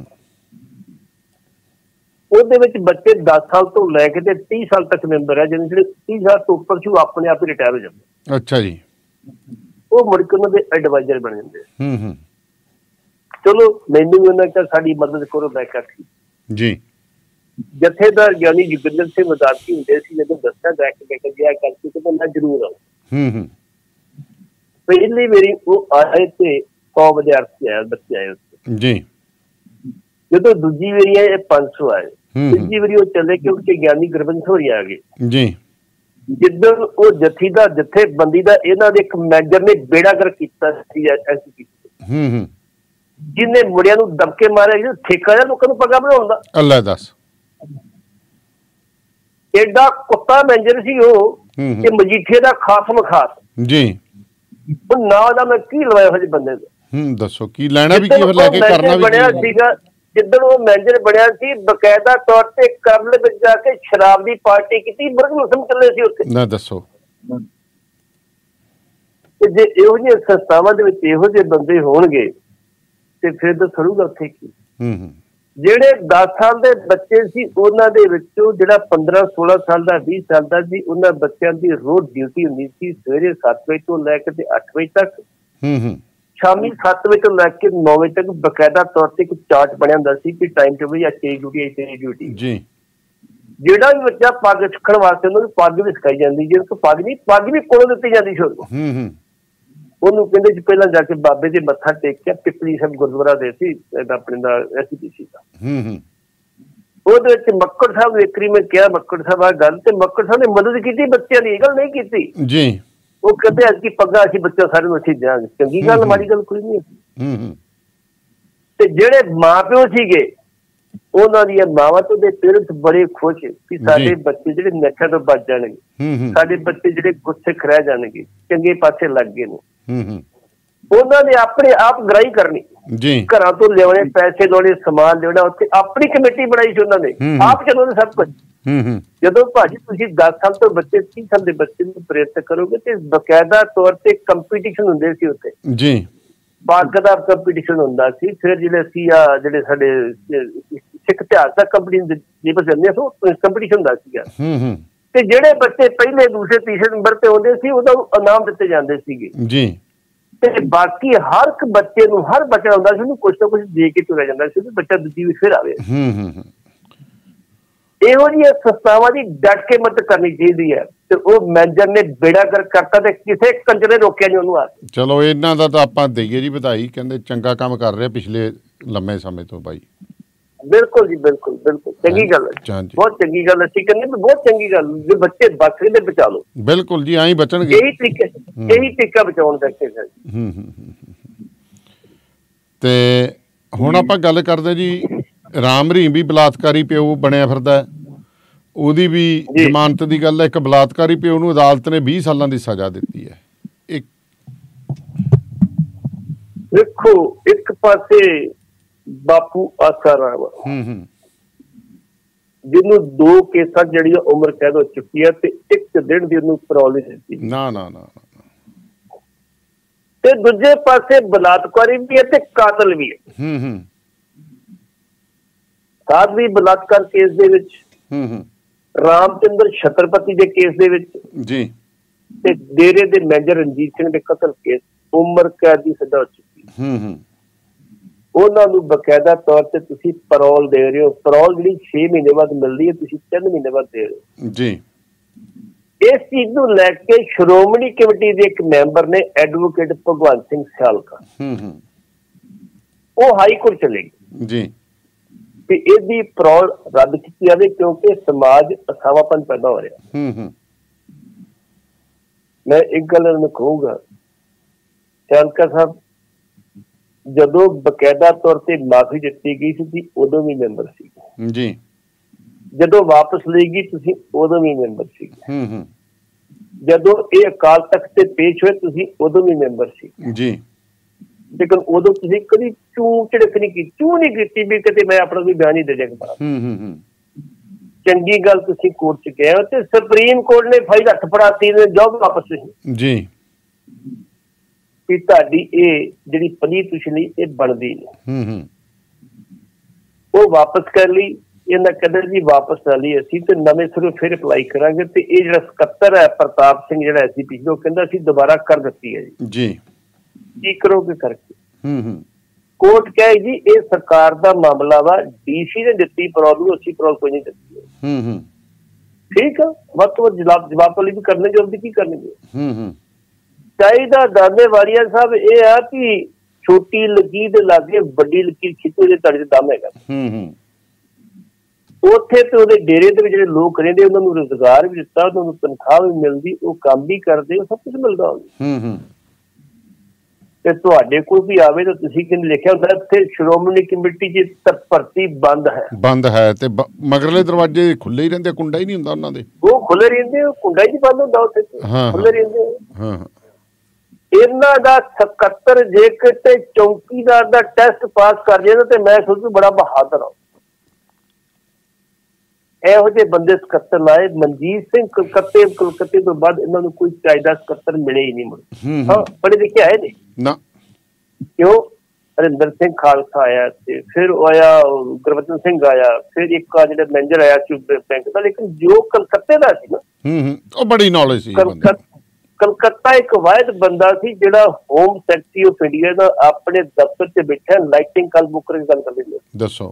ਉਹਦੇ ਵਿੱਚ ਬੱਚੇ ਦਸ ਸਾਲ ਤੋਂ ਲੈ ਕੇ ਤੇ ਤੀਹ ਸਾਲ ਤੱਕ ਮੈਂਬਰ ਹੈ। ਜਿਹਨੇ ਜਿਹੜੇ ਤੀਹ ਸਾਲ ਤੋਂ ਉੱਪਰ ਸੀ ਉਹ ਆਪਣੇ ਆਪ ਹੀ ਰਿਟਾਇਰ ਹੋ ਜਾਂਦੇ।
ਅੱਛਾ ਜੀ।
ਉਹ ਮੁੜ ਕੇ ਉਹਨਾਂ ਦੇ ਐਡਵਾਈਜ਼ਰ ਬਣ ਜਾਂਦੇ।
ਹੂੰ ਹੂੰ
ਚਲੋ ਮੈਨੂੰ ਵੀ ਉਹਨਾਂ ਕਿਹਾ ਸਾਡੀ ਮਦਦ ਕਰੋ। ਮੈਂ ਕਿਹਾ
ਜੀ।
ਜਥੇਦਾਰ ਗਿਆਨੀ ਜੋਗਿੰਦਰ ਸਿੰਘ ਮਦਾਰਕੀ ਹੁੰਦੇ ਸੀ, ਜਦੋਂ ਦੱਸਿਆ ਜਾ ਕੇ ਮੈਂ ਕਿਹਾ ਕਰਕੇ ਤੇ ਮੈਂ ਜ਼ਰੂਰ ਆਉਂ।
ਹੂੰ ਹੂੰ
ਪਹਿਲੀ ਵਾਰੀ ਉਹ ਆਏ ਤੇ ਸੌ ਵਿਦਿਆਰਥੀ ਆਏ, ਬੱਚੇ ਆਏ ਉੱਥੇ
ਜੀ।
ਜਦੋਂ ਦੂਜੀ ਵਾਰੀ ਆਏ ਪੰਜ ਸੌ ਆਏ। ਤੀਜੀ ਵਾਰੀ ਉਹ ਚਲੇ ਕਿਉਂਕਿ ਗਿਆਨੀ ਗੁਰਬੰਸ ਹੋਰੀ ਆ ਗਏ
ਜੀ।
ਜਿੱਦਣ ਉਹ ਜਥੀ ਦਾ ਜਥੇਬੰਦੀ ਦਾ ਇਹਨਾਂ ਦੇ ਇੱਕ ਮੈਨੇਜਰ ਨੇ ਬੇੜਾ ਕਰ ਕੀਤਾ ਸੀ
ਹੂੰ ਹੂੰ
ਜਿਹਨੇ ਮੁੰਡਿਆਂ ਨੂੰ ਦਬਕੇ ਮਾਰਿਆ, ਠੇਕਾ ਜਿਹਾ ਲੋਕਾਂ ਨੂੰ ਪੱਗਾ ਬਣਾਉਣ ਦਾ।
ਅੱਲਾ ਦੱਸ।
ਐਡਾ ਕੁੱਤਾ ਮੈਨੇਜਰ ਸੀ ਉਹ ਕਿ ਮਜੀਠੇ ਦਾ ਖਾਸਮ ਖਾਸ
ਜੀ।
ਉਹ ਨਾ ਦਾ ਮੈਂ ਕੀ ਲਵਾਇਆ ਹੋ ਜੀ ਬੰਦੇ ਦਾ।
ਹੂੰ ਦੱਸੋ ਕੀ ਲੈਣਾ ਵੀ ਕੀ ਲੈ ਕੇ ਕਰਨਾ ਵੀ
ਬਣਿਆ ਸੀਗਾ। ਜਿੱਦਣ ਉਹ ਮੈਨੇਜਰ ਬਣਿਆ ਸੀ ਬਕਾਇਦਾ ਤੌਰ ਤੇ ਕਰਨਲ ਵਿੱਚ ਜਾ ਕੇ ਸ਼ਰਾਬ ਦੀ ਪਾਰਟੀ ਕੀਤੀ। ਬਰਗ ਮੌਸਮ ਚੱਲੇ ਸੀ ਉੱਥੇ।
ਨਾ ਦੱਸੋ।
ਤੇ ਜੇ ਇਹੋ ਜਿਹੀਆਂ ਸੰਸਥਾਵਾਂ ਦੇ ਵਿੱਚ ਇਹੋ ਜਿਹੇ ਬੰਦੇ ਹੋਣਗੇ ਤੇ ਫਿਰ ਤਾਂ ਸਰੂਗਾ ਉੱਥੇ ਕੀ।
ਹੂੰ ਹੂੰ
ਜਿਹੜੇ ਦਸ ਸਾਲ ਦੇ ਬੱਚੇ ਸੀ ਉਹਨਾਂ ਦੇ ਵਿੱਚੋਂ ਜਿਹੜਾ ਪੰਦਰਾਂ ਸੋਲਾਂ ਸਾਲ ਦਾ ਵੀਹ ਸਾਲ ਦਾ ਸੀ, ਉਹਨਾਂ ਬੱਚਿਆਂ ਦੀ ਰੋਜ਼ ਡਿਊਟੀ ਹੁੰਦੀ ਸੀ ਸਵੇਰੇ ਸੱਤ ਵਜੇ ਤੋਂ ਲੈ ਕੇ ਤੇ ਅੱਠ ਵਜੇ ਤੱਕ,
ਹੂੰ ਹੂੰ
ਸ਼ਾਮੀ ਸੱਤ ਵਜੇ ਤੋਂ ਲੈ ਕੇ ਨੌ ਵਜੇ ਤੱਕ। ਬਕਾਇਦਾ ਤੌਰ ਤੇ ਇੱਕ ਚਾਰਟ ਬਣਿਆ ਹੁੰਦਾ ਸੀ ਕਿ ਟਾਈਮ ਟੇਬਲ ਜਾਂ ਤੇਰੀ ਡਿਊਟੀ ਹੈ ਤੇਰੀ ਡਿਊਟੀ
ਜੀ।
ਜਿਹੜਾ ਵੀ ਬੱਚਾ ਪੱਗ ਸਿੱਖਣ ਵਾਸਤੇ ਉਹਨੂੰ ਪੱਗ ਵੀ ਸਿਖਾਈ ਜਾਂਦੀ, ਜੇ ਕੋਈ ਪੱਗ ਨਹੀਂ ਪੱਗ ਵੀ ਕੋਲੋਂ ਦਿੱਤੀ ਜਾਂਦੀ ਸੀ ਉਹਨੂੰ।
ਹੂੰ ਹੂੰ
ਉਹਨੂੰ ਕਹਿੰਦੇ ਸੀ ਪਹਿਲਾਂ ਜਾ ਕੇ ਬਾਬੇ ਦੇ ਮੱਥਾ ਟੇਕਿਆ, ਪਿਪਲੀ ਸਾਹਿਬ ਗੁਰਦੁਆਰਾ ਦੇ ਸੀ ਆਪਣੇ ਦਾ ਐਸ ਪੀ ਸੀ ਦਾ।
ਹੂੰ ਹੂੰ
ਉਹਦੇ ਵਿੱਚ ਮੱਕੜ ਸਾਹਿਬ ਨੂੰ ਇੱਕ ਵਾਰੀ ਮੈਂ ਕਿਹਾ ਮੱਕੜ ਸਾਹਿਬ ਆ ਗੱਲ, ਤੇ ਮੱਕੜ ਸਾਹਿਬ ਨੇ ਮਦਦ ਕੀਤੀ ਬੱਚਿਆਂ ਦੀ, ਇਹ ਗੱਲ ਨਹੀਂ ਕੀਤੀ
ਜੀ।
ਉਹ ਕਹਿੰਦੇ ਅੱਜ ਕੀ ਪੱਗਾਂ ਅਸੀਂ ਬੱਚਾ ਸਾਰੇ ਨੂੰ ਅਸੀਂ ਦਿਆਂਗੇ। ਚੰਗੀ ਗੱਲ, ਮਾੜੀ ਗੱਲ ਕੋਈ ਨਹੀਂ।
ਹੂੰ ਹੂੰ
ਤੇ ਜਿਹੜੇ ਮਾਂ ਪਿਓ ਸੀਗੇ ਉਹਨਾਂ ਦੀਆਂ ਮਾਵਾਂ ਤੇ ਉਹਦੇ ਪੇਰੈਂਟਸ ਬੜੇ ਖੁਸ਼ ਕਿ ਸਾਡੇ ਬੱਚੇ ਜਿਹੜੇ ਨਸ਼ਿਆਂ ਤੋਂ ਬਚ ਜਾਣਗੇ, ਸਾਡੇ ਬੱਚੇ ਜਿਹੜੇ ਗੁੱਸਿਖ ਰਹਿ ਜਾਣਗੇ, ਚੰਗੇ ਪਾਸੇ ਲੱਗ ਗਏ ਨੇ। ਉਹਨਾਂ ਨੇ ਆਪਣੇ ਆਪ ਗ੍ਰਾਈ ਕਰਨੀ ਜੀ, ਘਰਾਂ ਤੋਂ ਲਿਆਉਣੇ, ਪੈਸੇ ਲਾਉਣੇ, ਸਮਾਨ ਲਿਆਉਣਾ। ਉੱਥੇ ਆਪਣੀ ਕਮੇਟੀ ਬਣਾਈ ਸੀ ਉਹਨਾਂ ਨੇ, ਆਪ ਚਲਾਉਂਦੇ ਸਭ ਕੁਝ। ਜਦੋਂ ਭਾਜੀ ਤੁਸੀਂ ਦਸ ਸਾਲ ਤੋਂ ਬੱਚੇ ਤੀਹ ਸਾਲ ਦੇ ਬੱਚੇ ਨੂੰ ਪ੍ਰੇਰਿਤ ਕਰੋਗੇ ਤੇ ਬਕਾਇਦਾ ਤੌਰ ਤੇ ਕੰਪੀਟੀਸ਼ਨ ਹੁੰਦੇ ਸੀ ਉੱਥੇ ਜੀ। ਪੱਗ ਦਾ ਕੰਪੀਟੀਸ਼ਨ ਹੁੰਦਾ ਸੀ। ਫਿਰ ਜਿਹੜੇ ਅਸੀਂ ਆ ਜਿਹੜੇ ਸਾਡੇ ਸਿੱਖ ਇਤਿਹਾਸ ਦਾ ਕੰਪੀਟੀਸ਼ਨ ਕੰਪੀਟੀਸ਼ਨ ਹੁੰਦਾ ਸੀਗਾ। ਤੇ ਜਿਹੜੇ ਬੱਚੇ ਪਹਿਲੇ ਦੂਸਰੇ ਤੀਸਰੇ ਨੰਬਰ ਤੇ ਆਉਂਦੇ ਸੀ ਉਹਨਾਂ ਨੂੰ ਇਨਾਮ ਦਿੱਤੇ ਜਾਂਦੇ ਸੀਗੇ ਜੀ। ਤੇ ਬਾਕੀ ਹਰ ਇੱਕ ਬੱਚੇ ਨੂੰ, ਹਰ ਬੱਚਾ ਹੁੰਦਾ ਸੀ ਉਹਨੂੰ ਕੁਛ ਨਾ ਕੁਛ ਦੇ ਕੇ ਤੁਰਿਆ ਜਾਂਦਾ ਸੀ, ਬੱਚਾ ਦੂਜੀ ਵੀ ਫਿਰ ਆਵੇ। ਇਹੋ ਜਿਹੀਆਂ ਸੰਸਥਾਵਾਂ ਦੀ ਡਟ ਕੇ ਮਦਦ ਕਰਨੀ ਚਾਹੀਦੀ ਹੈ। ਤੇ ਉਹ ਮੈਨੇਜਰ ਨੇ ਬੇੜਾ ਕਰ ਕਰਤਾ ਤੇ ਕਿਸੇ ਕੰਜਰ ਨੇ ਰੋਕਿਆ ਨਹੀਂ ਉਹਨੂੰ। ਆ
ਚਲੋ ਇਹਨਾਂ ਦਾ ਤਾਂ ਆਪਾਂ ਦੇਈਏ ਜੀ ਵਧਾਈ, ਕਹਿੰਦੇ ਚੰਗਾ ਕੰਮ ਕਰ ਰਿਹਾ ਪਿਛਲੇ ਲੰਮੇ ਸਮੇਂ ਤੋਂ ਬਾਈ।
ਬਿਲਕੁਲ ਜੀ, ਬਿਲਕੁਲ ਬਿਲਕੁਲ ਚੰਗੀ ਗੱਲ ਹੈ, ਬਹੁਤ ਚੰਗੀ ਗੱਲ। ਅਸੀਂ ਕਹਿੰਦੇ ਬਹੁਤ ਚੰਗੀ ਗੱਲ, ਜੇ ਬੱਚੇ ਬਚ ਗਏ ਤੇ ਬਚਾ ਲਓ। ਬਿਲਕੁਲ ਜੀ, ਆਈ ਬਚਣਗੇ। ਇਹੀ ਤਰੀਕਾ ਇਹੀ ਤਰੀਕਾ ਬਚਾਉਣ ਦਾ ਹੈ। ਹੂੰ ਹੂੰ
ਤੇ ਹੁਣ ਆਪਾਂ ਗੱਲ ਕਰਦੇ ਜੀ, ਰਾਮ ਰਹੀਮ ਵੀ ਬਲਾਤਕਾਰੀ ਪਿਓ ਬਣਿਆ ਫਿਰਦਾ, ਉਹਦੀ ਵੀ ਜ਼ਮਾਨਤ ਦੀ ਗੱਲ ਹੈ। ਇੱਕ ਬਲਾਤਕਾਰੀ ਪਿਓ ਨੂੰ ਅਦਾਲਤ ਨੇ ਵੀਹ ਸਾਲਾਂ ਦੀ ਸਜ਼ਾ ਦਿੱਤੀ ਹੈ। ਇੱਕ
ਦੇਖੋ, ਇੱਕ ਪਾਸੇ ਬਾਪੂ ਆਸਾ ਰਾਮ ਜਿਹਨੂੰ ਦੋ ਕੇਸਾਂ ਜਿਹੜੀਆਂ ਉਮਰ ਕੈਦ ਹੋ ਚੁੱਕੀ ਹੈ ਤੇ ਇੱਕ ਦਿਨ ਦੀ ਉਹਨੂੰ ਪਰੌਲੀ ਦਿੱਤੀ।
ਨਾ ਨਾ ਨਾ
ਤੇ ਦੂਜੇ ਪਾਸੇ ਬਲਾਤਕਾਰੀ ਵੀ ਹੈ ਤੇ ਕਾਤਲ ਵੀ ਹੈ।
ਹੂੰ ਹੂੰ
ਸਾਧਵੀ ਬਲਾਤਕਾਰ ਕੇਸ ਦੇ ਵਿੱਚ, ਹੂੰ ਹੂੰ ਰਾਮਚੰਦਰ ਛਤਰਪਤੀ ਦੇ ਕੇਸ ਦੇ ਵਿੱਚ ਜੀ, ਤੇ ਡੇਰੇ ਦੇ ਮੈਨੇਜਰ ਰਣਜੀਤ ਸਿੰਘ ਦੇ ਕਤਲ ਕੇਸ ਉਮਰ ਕੈਦ ਦੀ ਸਜ਼ਾ ਹੋ ਚੁੱਕੀ। ਹੂੰ ਹੂੰ ਉਹਨਾਂ ਨੂੰ ਬਕਾਇਦਾ ਤੌਰ ਤੇ ਤੁਸੀਂ ਪੈਰੋਲ ਦੇ ਰਹੇ ਹੋ। ਪੈਰੋਲ ਜਿਹੜੀ ਛੇ ਮਹੀਨੇ ਬਾਅਦ ਮਿਲਦੀ ਹੈ, ਤੁਸੀਂ ਤਿੰਨ ਮਹੀਨੇ ਬਾਅਦ ਦੇ ਰਹੇ ਹੋ
ਜੀ।
ਇਸ ਚੀਜ਼ ਨੂੰ ਲੈ ਕੇ ਸ਼੍ਰੋਮਣੀ ਕਮੇਟੀ ਦੇ ਇੱਕ ਮੈਂਬਰ ਨੇ ਐਡਵੋਕੇਟ ਭਗਵੰਤ ਸਿੰਘ ਸਿਆਲਕਾ, ਉਹ ਹਾਈ ਕੋਰਟ ਚਲੇ ਗਏ ਜੀ ਕਿ ਇਹਦੀ ਪੈਰੋਲ ਰੱਦ ਕੀਤੀ ਜਾਵੇ ਕਿਉਂਕਿ ਸਮਾਜ ਅਸਾਵਾਪਨ ਪੈਦਾ ਹੋ ਰਿਹਾ। ਮੈਂ ਇੱਕ ਗੱਲ ਨੂੰ ਕਹੂੰਗਾ, ਸਿਆਲਕਾ ਸਾਹਿਬ ਜਦੋਂ ਬਕਾਇਦਾ ਤੌਰ ਤੇ ਮਾਫੀ ਦਿੱਤੀ ਗਈ ਸੀ ਤੁਸੀਂ ਉਦੋਂ ਵੀ ਮੈਂਬਰ ਸੀ ਜੀ, ਜਦੋਂ ਵਾਪਸ ਲਈ ਗਈ ਤੁਸੀਂ ਉਦੋਂ ਵੀ ਮੈਂਬਰ ਸੀ, ਜਦੋਂ ਇਹ ਅਕਾਲ ਤਖਤ ਤੇ ਪੇਸ਼ ਹੋਏ ਤੁਸੀਂ ਉਦੋਂ ਵੀ ਮੈਂਬਰ ਸੀ ਜੀ। ਲੇਕਿਨ ਉਦੋਂ ਤੁਸੀਂ ਕਦੀ ਚੂੰ ਝੜਕ ਨਹੀਂ ਕੀਤੀ, ਚੂੰ ਨਹੀਂ ਕੀਤੀ ਵੀ ਕਿਤੇ ਮੈਂ ਆਪਣਾ ਕੋਈ ਬਿਆਨ ਹੀ ਦੇ ਦੇਗਾ। ਚੰਗੀ ਗੱਲ ਤੁਸੀਂ ਕੋਰਟ ਚ ਗਏ ਤੇ ਸੁਪਰੀਮ ਕੋਰਟ ਨੇ ਫਾਈਲ ਹੱਥ ਫੜਾਤੀ ਨੇ ਜੋਬ ਵਾਪਸ ਜੀ ਕਿ ਤੁਹਾਡੀ ਇਹ ਜਿਹੜੀ ਪਲੀ ਤੁਛਲੀ ਇਹ ਬਣਦੀ ਨਹੀਂ, ਉਹ ਵਾਪਸ ਕਰ ਲਈ। ਇਹਨਾਂ ਕਦਰ ਜੀ ਵਾਪਸ ਨਾ ਲਈ ਅਸੀਂ ਤੇ ਨਵੇਂ ਸਿਰੋਂ ਫਿਰ ਅਪਲਾਈ ਕਰਾਂਗੇ। ਤੇ ਇਹ ਜਿਹੜਾ ਸਕੱਤਰ ਹੈ ਪ੍ਰਤਾਪ ਸਿੰਘ ਜਿਹੜਾ ਐਸ ਜੀ ਪੀ ਸੀ, ਉਹ ਕਹਿੰਦਾ ਅਸੀਂ ਦੁਬਾਰਾ ਕਰ ਦਿੱਤੀ ਹੈ ਜੀ, ਕੀ ਕਰੋਗੇ ਕਰਕੇ। ਕੋਰਟ ਕਹੇ ਜੀ ਇਹ ਸਰਕਾਰ ਦਾ ਮਾਮਲਾ ਵਾ, ਡੀਸੀ ਨੇ ਦਿੱਤੀ ਪ੍ਰੋਬਲਮ, ਅਸੀਂ ਪ੍ਰੋਬਲਮ ਕੋਈ ਨਹੀਂ ਦਿੱਤੀ, ਠੀਕ ਆ। ਵੱਧ ਤੋਂ ਵੱਧ ਜਵਾਬ ਜਵਾਬ ਵਾਲੀ ਵੀ ਕਰਨੇ ਜਲਦੀ ਕੀ ਕਰਨਗੇ। ਚਾਹੀਦਾ ਦਾਦੇ ਵਾਲੀਆ ਸਾਹਿਬ ਇਹ ਆ ਕਿ ਛੋਟੀ ਲਕੀਰ ਦੇ ਲਾਗੇ ਵੱਡੀ ਲਕੀਰ ਖਿੱਚੋ ਜੇ ਤੁਹਾਡੇ ਦਮ ਹੈਗਾ। ਉੱਥੇ ਤੇ ਉਹਦੇ ਡੇਰੇ ਦੇ ਵਿੱਚ ਜਿਹੜੇ ਲੋਕ ਰਹਿੰਦੇ ਉਹਨਾਂ ਨੂੰ ਰੁਜ਼ਗਾਰ ਵੀ ਦਿੱਤਾ, ਉਹਨਾਂ ਨੂੰ ਤਨਖਾਹ ਵੀ ਮਿਲਦੀ, ਉਹ ਕੰਮ ਵੀ ਕਰਦੇ, ਉਹ ਸਭ ਕੁਛ ਮਿਲਦਾ ਉਹਨੂੰ। ਤੇ ਤੁਹਾਡੇ ਕੋਲ ਵੀ ਆਵੇ ਤਾਂ ਤੁਸੀਂ ਕਿਹਨੇ ਲਿਖਿਆ ਹੁੰਦਾ ਇੱਥੇ ਸ਼੍ਰੋਮਣੀ ਕਮੇਟੀ ਚ ਭਰਤੀ ਬੰਦ ਹੈ, ਬੰਦ ਹੈ ਤੇ ਮਗਰਲੇ ਦਰਵਾਜ਼ੇ ਖੁੱਲੇ ਹੀ ਰਹਿੰਦੇ, ਕੁੰਡਾ ਹੀ ਨਹੀਂ ਹੁੰਦਾ ਉਹਨਾਂ ਦੇ, ਉਹ ਖੁੱਲੇ ਰਹਿੰਦੇ, ਉਹ ਕੁੰਡਾ ਹੀ ਬੰਦ ਹੁੰਦਾ ਉੱਥੇ, ਖੁੱਲੇ ਰਹਿੰਦੇ। ਇਹਨਾਂ ਦਾ ਸਕੱਤਰ ਜੇ ਕਿਤੇ ਚੌਕੀਦਾਰ ਦਾ ਟੈਸਟ ਪਾਸ ਕਰ ਜੇ ਤੇ ਮੈਂ ਸੋਚੂ ਬੜਾ ਬਹਾਦਰ ਹਾਂ। ਇਹੋ ਜਿਹੇ ਬੰਦੇ ਸਕੱਤਰ ਲਾਏ। ਮਨਜੀਤ ਸਿੰਘ ਕਲਕੱਤੇ ਕਲਕੱਤੇ ਤੋਂ ਬਾਅਦ ਇਹਨਾਂ ਨੂੰ ਕੋਈ ਚਾਹੀਦਾ ਸਕੱਤਰ ਮਿਲੇ ਹੀ ਨਹੀਂ ਮੁੜ। ਹਾਂ ਪੜ੍ਹੇ ਲਿਖੇ ਆਏ ਨੇ ਨਾ, ਕਿਉਂ ਹਰਿੰਦਰ ਸਿੰਘ ਖਾਲਸਾ ਆਇਆ ਤੇ ਫਿਰ ਆਇਆ ਗੁਰਬਚਨ ਸਿੰਘ ਆਇਆ, ਫਿਰ ਇੱਕ ਆ ਜਿਹੜਾ ਮੈਨੇਜਰ ਆਇਆ ਸੀ ਬੈਂਕ ਦਾ, ਲੇਕਿਨ ਜੋ ਕਲਕੱਤੇ ਦਾ ਸੀ ਨਾ ਉਹ ਬੜੀ ਨੌਲੇਜ ਸੀ। ਕਲਕੱਤਾ ਇੱਕ ਵਾਹਿਦ ਬੰਦਾ ਸੀ ਜਿਹੜਾ ਹੋਮ ਸੈਕਟਰੀ ਆਫ ਇੰਡੀਆ ਦਾ ਆਪਣੇ ਦਫ਼ਤਰ ਚ ਬੈਠਾ ਲਾਈਟਿੰਗ ਕੱਲ ਬੁੱਕ ਕਰਕੇ ਗੱਲ ਕਰਦੇ ਨੇ, ਦੱਸੋ।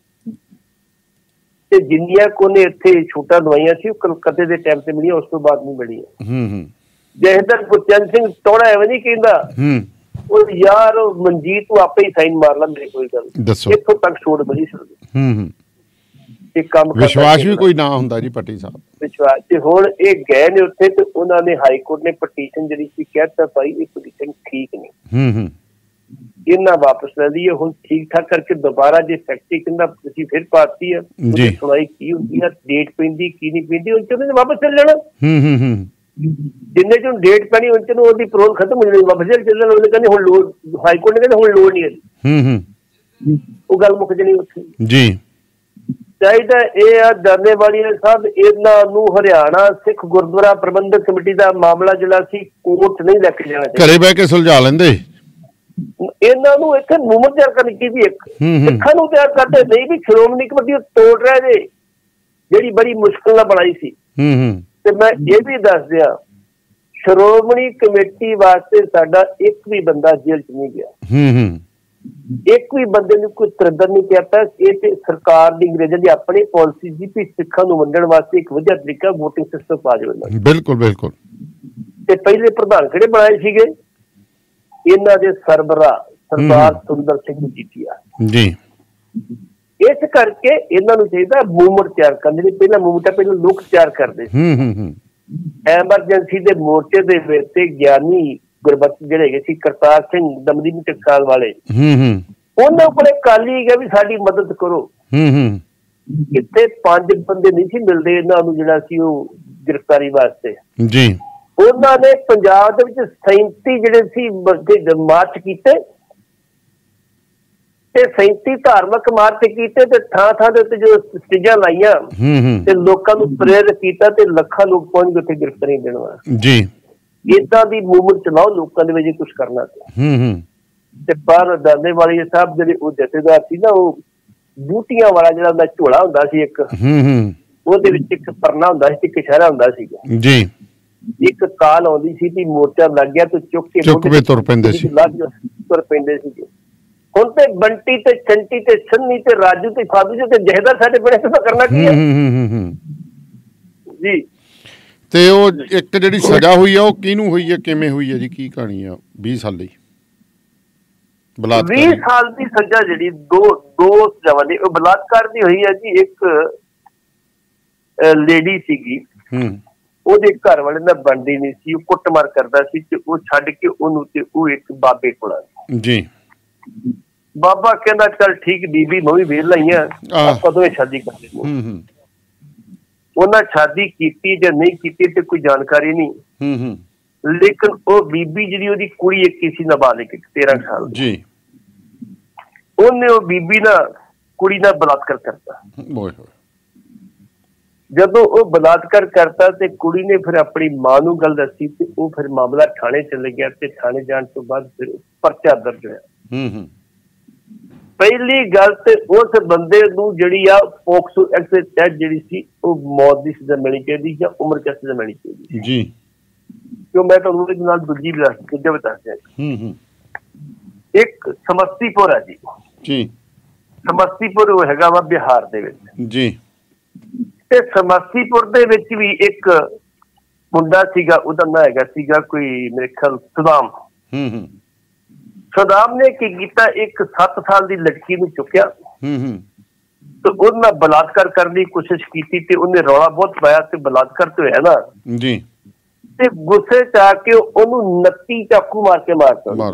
ਤੇ ਜਿੰਨੀਆਂ ਕੋਨੇ ਇੱਥੇ ਛੋਟਾ ਦਵਾਈਆਂ ਸੀ ਉਹ ਕਲਕੱਤੇ ਦੇ ਟਾਈਮ ਤੇ ਮਿਲੀਆਂ, ਉਸ ਤੋਂ ਬਾਅਦ ਨਹੀਂ ਮਿਲੀਆਂ। ਜੈਦਰ ਗੁਰਚਰਨ ਸਿੰਘ ਟੋੜਾ ਐਵੇਂ ਨਹੀਂ ਕਹਿੰਦਾ, ਉਹ ਯਾਰ ਮਨਜੀਤ ਤੂੰ ਆਪੇ ਹੀ ਸਾਈਨ ਮਾਰ ਲਾ ਮੇਰੇ ਕੋਈ ਗੱਲ, ਇੱਥੋਂ ਤੱਕ ਛੋੜ ਮਿਲੀ ਸਕਦੀ। ਕੰਮ ਵਿਸ਼ਵਾਸ ਵੀ ਕੋਈ ਨਾ ਹੁੰਦਾ ਜੀ ਪੱਟੀ ਸਾਹਿਬ, ਵਿਸ਼ਵਾਸ। ਤੇ ਹੁਣ ਇਹ ਗਏ ਨੇ ਉੱਥੇ ਤੇ ਉਹਨਾਂ ਨੇ ਹਾਈ ਕੋਰਟ ਨੇ ਪਟੀਸ਼ਨ ਜਿਹੜੀ ਸੀ ਕਹਿਤਾ ਭਾਈ ਇਹ ਪਟੀਸ਼ਨ ਠੀਕ ਨਹੀਂ, ਇਹਨਾਂ ਵਾਪਸ ਲੈ ਲਈਏ। ਹੁਣ ਠੀਕ ਠਾਕ ਕਰਕੇ ਦੁਬਾਰਾ ਜੇ ਫੈਕਟਰੀ ਕਹਿੰਦਾ ਤੁਸੀਂ ਫਿਰ ਪਾਤੀ ਆ, ਸੁਣਾਈ ਕੀ ਹੁੰਦੀ ਆ, ਡੇਟ ਪੈਂਦੀ ਕੀ ਨਹੀਂ ਪੈਂਦੀ, ਉਹ ਚ ਵਾਪਸ ਚੱਲ ਜਾਣਾ। ਜਿੰਨੇ ਚ ਡੇਟ ਪੈਣੀ ਉਹ ਚ ਉਹਦੀ ਪਰੋਲ ਖਤਮ ਹੋ ਜਾਣੀ, ਵਾਪਸ ਚੱਲ ਚੱਲਣਾ। ਉਹਨੇ ਕਹਿੰਦੇ ਹੁਣ ਲੋੜ, ਹਾਈ ਕੋਰਟ ਨੇ ਕਹਿੰਦੇ ਹੁਣ ਲੋੜ ਨਹੀਂ ਹੈ, ਉਹ ਗੱਲ ਮੁੱਕ ਜਾਣੀ ਉੱਥੇ ਜੀ। ਚਾਹੀਦਾ ਇਹ ਆ ਦਰਨੇ ਵਾਲੀਆ ਸਾਹਿਬ, ਇਹਨਾਂ ਨੂੰ ਹਰਿਆਣਾ ਸਿੱਖ ਗੁਰਦੁਆਰਾ ਪ੍ਰਬੰਧਕ ਕਮੇਟੀ ਦਾ ਮਾਮਲਾ ਜਿਹੜਾ ਸੀ ਕੋਰਟ ਨਹੀਂ ਲੈ ਕੇ ਜਾਣਾ ਚਾਹੀਦਾ, ਘਰੇ ਬਹਿ ਕੇ ਸੁਲਝਾ ਲੈਂਦੇ। ਇਹਨਾਂ ਨੂੰ ਇੱਥੇ ਮੂਵਮੈਂਟ ਤਿਆਰ ਕਰਨੀ ਚਾਹੀਦੀ, ਇੱਕ ਸਿੱਖਾਂ ਨੂੰ ਤਿਆਰ ਕਰਦੇ ਨਹੀਂ ਵੀ ਸ਼੍ਰੋਮਣੀ ਕਮੇਟੀ ਤੋੜ ਰਿਹਾ ਜੇ, ਜਿਹੜੀ ਬੜੀ ਮੁਸ਼ਕਿਲ ਨਾਲ ਬਣਾਈ ਸੀ। ਤੇ ਮੈਂ ਇਹ ਵੀ ਦੱਸ ਦਿਆਂ ਸ਼੍ਰੋਮਣੀ ਕਮੇਟੀ ਵਾਸਤੇ ਸਾਡਾ ਇੱਕ ਵੀ ਬੰਦਾ ਜੇਲ੍ਹ ਚ ਨਹੀਂ ਗਿਆ, ਇੱਕ ਵੀ ਬੰਦੇ ਨੂੰ ਕੋਈ ਤਰੱਦਦ ਨਹੀਂ ਕੀਤਾ। ਇਹ ਤੇ ਸਰਕਾਰ ਦੀ ਅੰਗਰੇਜ਼ਾਂ ਦੀ ਆਪਣੀ ਪਾਲਿਸੀ ਸੀ ਵੀ ਸਿੱਖਾਂ ਨੂੰ ਵੰਡਣ ਵਾਸਤੇ ਇੱਕ ਵਧੀਆ ਤਰੀਕਾ ਵੋਟਿੰਗ ਸਿਸਟਮ ਪਾ ਜਾਵੇ। ਬਿਲਕੁਲ ਬਿਲਕੁਲ। ਤੇ ਪਹਿਲੇ ਪ੍ਰਧਾਨ ਕਿਹੜੇ ਬਣਾਏ ਸੀਗੇ ਇਹਨਾਂ ਦੇ ਸਰਬਰਾਹ ਸਰਦਾਰ ਸੁੰਦਰ ਸਿੰਘ ਮਜੀਠੀਆ ਜੀ। ਇਸ ਕਰਕੇ ਇਹਨਾਂ ਨੂੰ ਚਾਹੀਦਾ ਮੂਵਮੈਂਟ ਤਿਆਰ ਕਰਨ ਦੀ, ਪਹਿਲਾਂ ਮੂਵਮੈਂਟ ਪਹਿਲਾਂ ਲੋਕ ਤਿਆਰ ਕਰਦੇ ਸੀ। ਐਮਰਜੈਂਸੀ ਦੇ ਮੋਰਚੇ ਦੇ ਵਿੱਚ ਗਿਆਨੀ ਗੁਰਬਖਸ਼ ਜਿਹੜੇ ਹੈਗੇ ਸੀ ਕਰਤਾਰ ਸਿੰਘ ਦਮਦਮੀ ਟਕਸਾਲ ਵਾਲੇ, ਉਹਨਾਂ ਕੋਲੇ ਕਾਲੀ ਗਿਆ ਵੀ ਸਾਡੀ ਮਦਦ ਕਰੋ। ਇੱਥੇ ਪੰਜ ਬੰਦੇ ਨਹੀਂ ਸੀ ਮਿਲਦੇ ਇਹਨਾਂ ਨੂੰ ਜਿਹੜਾ ਸੀ ਉਹ ਗ੍ਰਿਫਤਾਰੀ ਵਾਸਤੇ ਜੀ। ਉਹਨਾਂ ਨੇ ਪੰਜਾਬ ਦੇ ਵਿੱਚ ਸੈਂਤੀ ਜਿਹੜੇ ਸੀ ਮਾਰਚ ਕੀਤੇ ਤੇ ਸੈਂਤੀ ਧਾਰਮਿਕ ਮਾਰਚ ਕੀਤੇ ਤੇ ਥਾਂ ਥਾਂ ਦੇ ਉੱਤੇ ਜੋ ਸਟੇਜਾਂ ਲਾਈਆਂ ਤੇ ਲੋਕਾਂ ਨੂੰ ਪ੍ਰੇਰਿਤ ਕੀਤਾ ਤੇ ਲੱਖਾਂ ਲੋਕ ਪਹੁੰਚ ਗਏ ਉੱਥੇ ਗ੍ਰਿਫਤਾਰੀ ਦੇਣ ਵਾਸਤੇ ਜੀ। ਏਦਾਂ ਦੀ ਮੂਵਮੈਂਟ ਚਲਾਓ ਲੋਕਾਂ ਦੇ ਵਿੱਚ ਕੁਛ ਕਰਨਾ ਤੇ। ਪਰ ਦਾਦੇ ਵਾਲੀ ਸਾਹਿਬ ਜਿਹੜੇ ਉਹ ਜਥੇਦਾਰ ਸੀ ਨਾ, ਉਹ ਬੂਟੀਆਂ ਵਾਲਾ ਜਿਹੜਾ ਉਹਦਾ ਝੋਲਾ ਹੁੰਦਾ ਸੀ ਇੱਕ, ਉਹਦੇ ਵਿੱਚ ਇੱਕ ਪਰਨਾ ਹੁੰਦਾ ਸੀ, ਇੱਕ ਇਸ਼ਾਰਾ ਹੁੰਦਾ ਸੀਗਾ ਜੀ। ਇੱਕ ਕਾਲ ਆਉਂਦੀ ਸੀ ਵੀ ਮੋਰਚਾ ਲੱਗ ਗਿਆ ਤੇ ਚੁੱਕ ਕੇ ਚੁੱਕ ਕੇ ਤੁਰ ਪੈਂਦੇ ਸੀ, ਤੁਰ ਪੈਂਦੇ ਸੀਗੇ। ਹੁਣ ਤੇ ਬੰਟੀ ਤੇ ਚੰਟੀ ਤੇ ਸੰਨੀ ਤੇ ਰਾਜੂ ਤੇ ਸਾਧੂ ਤੇ ਜਹੇਦਾਰ ਸਾਡੇ ਬਣੇ ਤੇ ਕਰਨਾ ਕੀ ਹੈ ਜੀ।
ਤੇ ਉਹ ਇੱਕ ਜਿਹੜੀ ਸਜ਼ਾ ਹੋਈ ਆ ਉਹ ਕਿਹਨੂੰ ਹੋਈ ਹੈ, ਕਿਵੇਂ ਹੋਈ ਹੈ ਜੀ, ਕੀ ਕਹਾਣੀ ਆ? ਵੀਹ ਸਾਲ ਦੀ ਬਲਾਤਕਾਰ
ਵੀਹ ਸਾਲ ਦੀ ਸਜ਼ਾ ਜਿਹੜੀ ਦੋ ਦੋ ਸਜ਼ਾਵਾਂ ਦੀ ਉਹ ਬਲਾਤਕਾਰ ਦੀ ਹੋਈ ਹੈ ਜੀ। ਇੱਕ ਲੇਡੀ ਸੀਗੀ, ਉਹਦੇ ਘਰ ਵਾਲੇ ਨਾਲ ਬਣਦੀ ਨਹੀਂ ਸੀ, ਉਹ ਕੁੱਟਮਾਰ ਕਰਦਾ ਸੀ ਤੇ ਉਹ ਛੱਡ ਕੇ ਉਹਨੂੰ ਤੇ ਉਹ ਇੱਕ ਬਾਬੇ ਕੋਲ ਆ ਜੀ। ਬਾਬਾ ਕਹਿੰਦਾ ਚੱਲ ਠੀਕ ਬੀਬੀ ਮੈਂ ਵੀ ਵੇਲ ਲਈ ਆ, ਆਪਾਂ ਦੋਵੇਂ ਸ਼ਾਦੀ ਕਰ ਲੈਂਦੇ। ਉਹਨਾਂ ਸ਼ਾਦੀ ਕੀਤੀ ਜਾਂ ਨਹੀਂ ਕੀਤੀ ਤੇ ਕੋਈ ਜਾਣਕਾਰੀ ਨਹੀਂ, ਲੇਕਿਨ ਉਹ ਬੀਬੀ ਜਿਹੜੀ ਉਹਦੀ ਕੁੜੀ ਇੱਕ ਸੀ ਨਾਬਾਲਿਗ ਤੇਰਾਂ ਸਾਲ ਦੀ, ਉਹਨੇ ਉਹ ਬੀਬੀ ਨਾਲ ਕੁੜੀ ਨਾਲ ਬਲਾਤਕਾਰ ਕਰਤਾ। ਜਦੋਂ ਉਹ ਬਲਾਤਕਾਰ ਕਰਤਾ ਤੇ ਕੁੜੀ ਨੇ ਫਿਰ ਆਪਣੀ ਮਾਂ ਨੂੰ ਗੱਲ ਦੱਸੀ ਤੇ ਉਹ ਫਿਰ ਮਾਮਲਾ ਥਾਣੇ ਚਲੇ ਗਿਆ ਤੇ ਥਾਣੇ ਜਾਣ ਤੋਂ ਬਾਅਦ ਫਿਰ ਪਰਚਾ ਦਰਜ ਹੋਇਆ। ਪਹਿਲੀ ਗੱਲ ਤੇ ਉਸ ਬੰਦੇ ਨੂੰ ਜਿਹੜੀ ਆ ਪੋਕਸੋ ਐਕਟ ਦੇ ਤਹਿਤ ਜਿਹੜੀ ਸੀ ਉਹ ਮੌਤ ਦੀ ਸਜ਼ਾ ਮਿਲਣੀ ਚਾਹੀਦੀ ਜਾਂ ਉਮਰ ਕੈਦ ਸਜ਼ਾ ਮਿਲਣੀ ਚਾਹੀਦੀ ਜੀ। ਕਿਉਂ ਮੈਂ ਤੁਹਾਨੂੰ ਇਹਦੇ ਨਾਲ ਦੂਜੀ ਵੀ ਦੱਸ ਬਤਾ ਦਿਆਂ। ਇੱਕ ਸਮਸਤੀਪੁਰ ਹੈ ਜੀ ਜੀ ਸਮਸਤੀਪੁਰ ਉਹ ਹੈਗਾ ਵਾ ਬਿਹਾਰ ਦੇ ਵਿੱਚ ਜੀ। ਤੇ ਸਮਸਤੀਪੁਰ ਦੇ ਵਿੱਚ ਵੀ ਇੱਕ ਮੁੰਡਾ ਸੀਗਾ, ਉਹਦਾ ਨਾਂ ਹੈਗਾ ਸੀਗਾ ਕੋਈ ਮੇਰੇ ਖਿਆਲ ਸੁਦਾਮ। ਸੁਦਾਮ ਨੇ ਕੀ ਕੀਤਾ, ਇੱਕ ਸੱਤ ਸਾਲ ਦੀ ਲੜਕੀ ਨੂੰ ਚੁੱਕਿਆ ਤੇ ਉਹਦੇ ਨਾਲ ਬਲਾਤਕਾਰ ਕਰਨ ਦੀ ਕੋਸ਼ਿਸ਼ ਕੀਤੀ ਤੇ ਉਹਨੇ ਰੌਲਾ ਬਹੁਤ ਪਾਇਆ ਤੇ ਬਲਾਤਕਾਰ ਤੇ ਹੋਇਆ ਨਾ ਜੀ। ਤੇ ਗੁੱਸੇ ਚ ਆ ਕੇ ਉਹਨੂੰ ਉਨੱਤੀ ਚਾਕੂ ਮਾਰ ਕੇ ਮਾਰਤਾ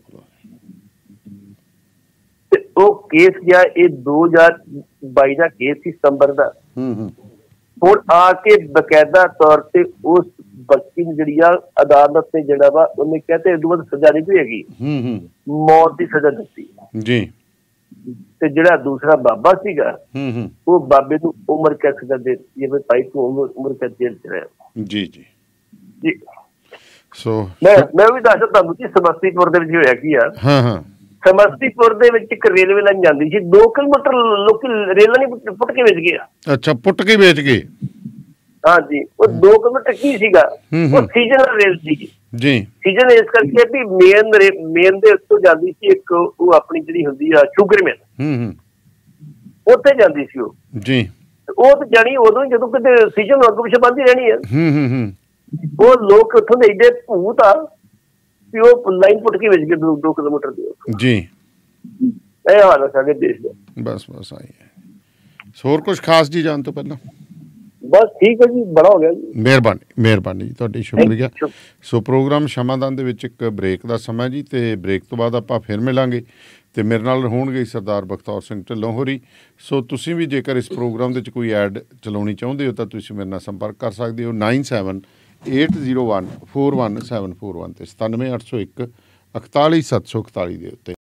ਤੇ ਉਹ ਕੇਸ ਗਿਆ। ਇਹ ਦੋ ਹਜ਼ਾਰ ਬਾਈ ਦਾ ਕੇਸ ਸੀ, ਸਤੰਬਰ ਦਾ। ਹੁਣ ਆ ਕੇ ਬਕਾਇਦਾ ਤੌਰ ਤੇ ਉਸ ਬੱਚੀ ਨੂੰ ਜਿਹੜੀ ਆ ਅਦਾਲਤ ਨੇ ਜਿਹੜਾ ਵਾ ਉਹਨੇ ਕਹਿੰਦੇ ਇਹ ਤੋਂ ਸਜ਼ਾ ਨਹੀਂ ਕੋਈ ਹੈਗੀ, ਮੌਤ ਦੀ ਸਜ਼ਾ ਦਿੱਤੀ ਜੀ। ਤੇ ਜਿਹੜਾ ਦੂਸਰਾ ਬਾਬਾ ਸੀਗਾ ਉਹ ਬਾਬੇ ਨੂੰ ਉਮਰ ਕੈਦ ਸਜ਼ਾ ਦੇ ਦਿੱਤੀ ਹੈ, ਭਾਈ ਤੂੰ ਉਮਰ ਕੈਦ ਜੇਲ੍ਹ ਚ ਰਿਹਾ ਜੀ ਜੀ ਜੀ। ਸੋ ਮੈਂ ਮੈਂ ਵੀ ਦੱਸਦਾ ਤੁਹਾਨੂੰ ਕਿ ਸਮਸਤੀਪੁਰ ਦੇ ਵਿੱਚ ਹੋਇਆ ਕੀ ਆ। ਹਾਂ ਹਾਂ ਸਮਸਤੀਪੁਰ ਦੇ ਵਿੱਚ ਇੱਕ ਰੇਲਵੇ ਲਾਈਨ ਜਾਂਦੀ ਸੀ, ਦੋ ਕਿਲੋਮੀਟਰ ਲੋਕੀ ਰੇਲਾਂ ਨਹੀਂ ਪੁੱਟ ਕੇ ਵੇਚ ਗਏ। ਅੱਛਾ, ਪੁੱਟ ਕੇ ਵੇਚ ਗਏ। ਹਾਂਜੀ, ਉਹ ਦੋ ਕਿਲੋਮੀਟਰ ਕੀ ਸੀਗਾ, ਉਹ ਸੀਜ਼ਨਲ ਰੇਲ ਸੀ ਜੀ। ਸੀਜ਼ਨ ਇਸ ਕਰਕੇ ਵੀ ਮੇਨ ਮੇਨ ਦੇ ਉੱਤੋਂ ਜਾਂਦੀ ਸੀ ਇੱਕ ਉਹ ਆਪਣੀ ਜਿਹੜੀ ਹੁੰਦੀ ਆ ਸ਼ੂਗਰ ਮਿਲ, ਉੱਥੇ ਜਾਂਦੀ ਸੀ ਉਹ ਜੀ। ਉਹ ਤਾਂ ਜਾਣੀ ਉਦੋਂ ਜਦੋਂ ਕਿਤੇ ਸੀਜ਼ਨ ਅੱਗ ਪਿੱਛੇ ਬੰਦ ਹੀ ਰਹਿਣੀ ਆ। ਉਹ ਲੋਕ ਉੱਥੋਂ ਦੇ ਏਡੇ ਭੂਤ ਆ ਵੀ ਉਹ ਲਾਈਨ ਪੁੱਟ ਕੇ ਵੇਚ ਗਏ ਦੋ ਦੋ ਕਿਲੋਮੀਟਰ ਦੀ ਜੀ। ਇਹ ਹਾਲ ਹੈ ਸਾਡੇ ਦੇਸ਼ ਦਾ। ਬਸ ਬਸ ਆਈ ਹੈ। ਹੋਰ ਕੁਝ ਖਾਸ ਜੀ ਜਾਣ ਤੋਂ ਪਹਿਲਾਂ? ਬਸ ਠੀਕ ਹੈ ਜੀ, ਬੜਾ ਹੋ ਗਿਆ ਜੀ। ਮਿਹਰਬਾਨੀ ਮਿਹਰਬਾਨੀ ਜੀ, ਤੁਹਾਡੀ ਸ਼ੁਕਰੀਆ। ਸੋ ਪ੍ਰੋਗਰਾਮ ਸ਼ਮਾਦਾਨ ਦੇ ਵਿੱਚ ਇੱਕ ਬ੍ਰੇਕ ਦਾ ਸਮਾਂ ਜੀ, ਤੇ ਬ੍ਰੇਕ ਤੋਂ ਬਾਅਦ ਆਪਾਂ ਫਿਰ ਮਿਲਾਂਗੇ ਤੇ ਮੇਰੇ ਨਾਲ ਹੋਣਗੇ ਸਰਦਾਰ ਬਖਤੌਰ ਸਿੰਘ ਢਿੱਲੋਂ ਹੋਰੀ। ਸੋ ਤੁਸੀਂ ਵੀ ਜੇਕਰ ਇਸ ਪ੍ਰੋਗਰਾਮ ਦੇ ਵਿੱਚ ਕੋਈ ਐਡ ਚਲਾਉਣੀ ਚਾਹੁੰਦੇ ਹੋ ਤਾਂ ਤੁਸੀਂ ਮੇਰੇ ਨਾਲ ਸੰਪਰਕ ਕਰ ਸਕਦੇ ਹੋ nine seven eight zero one four one seven four one ਤੇ ਸਤਾਨਵੇਂ ਅੱਠ ਸੌ ਇੱਕ ਇਕਤਾਲੀ ਸੱਤ ਸੌ ਇਕਤਾਲੀ ਦੇ ਉੱਤੇ।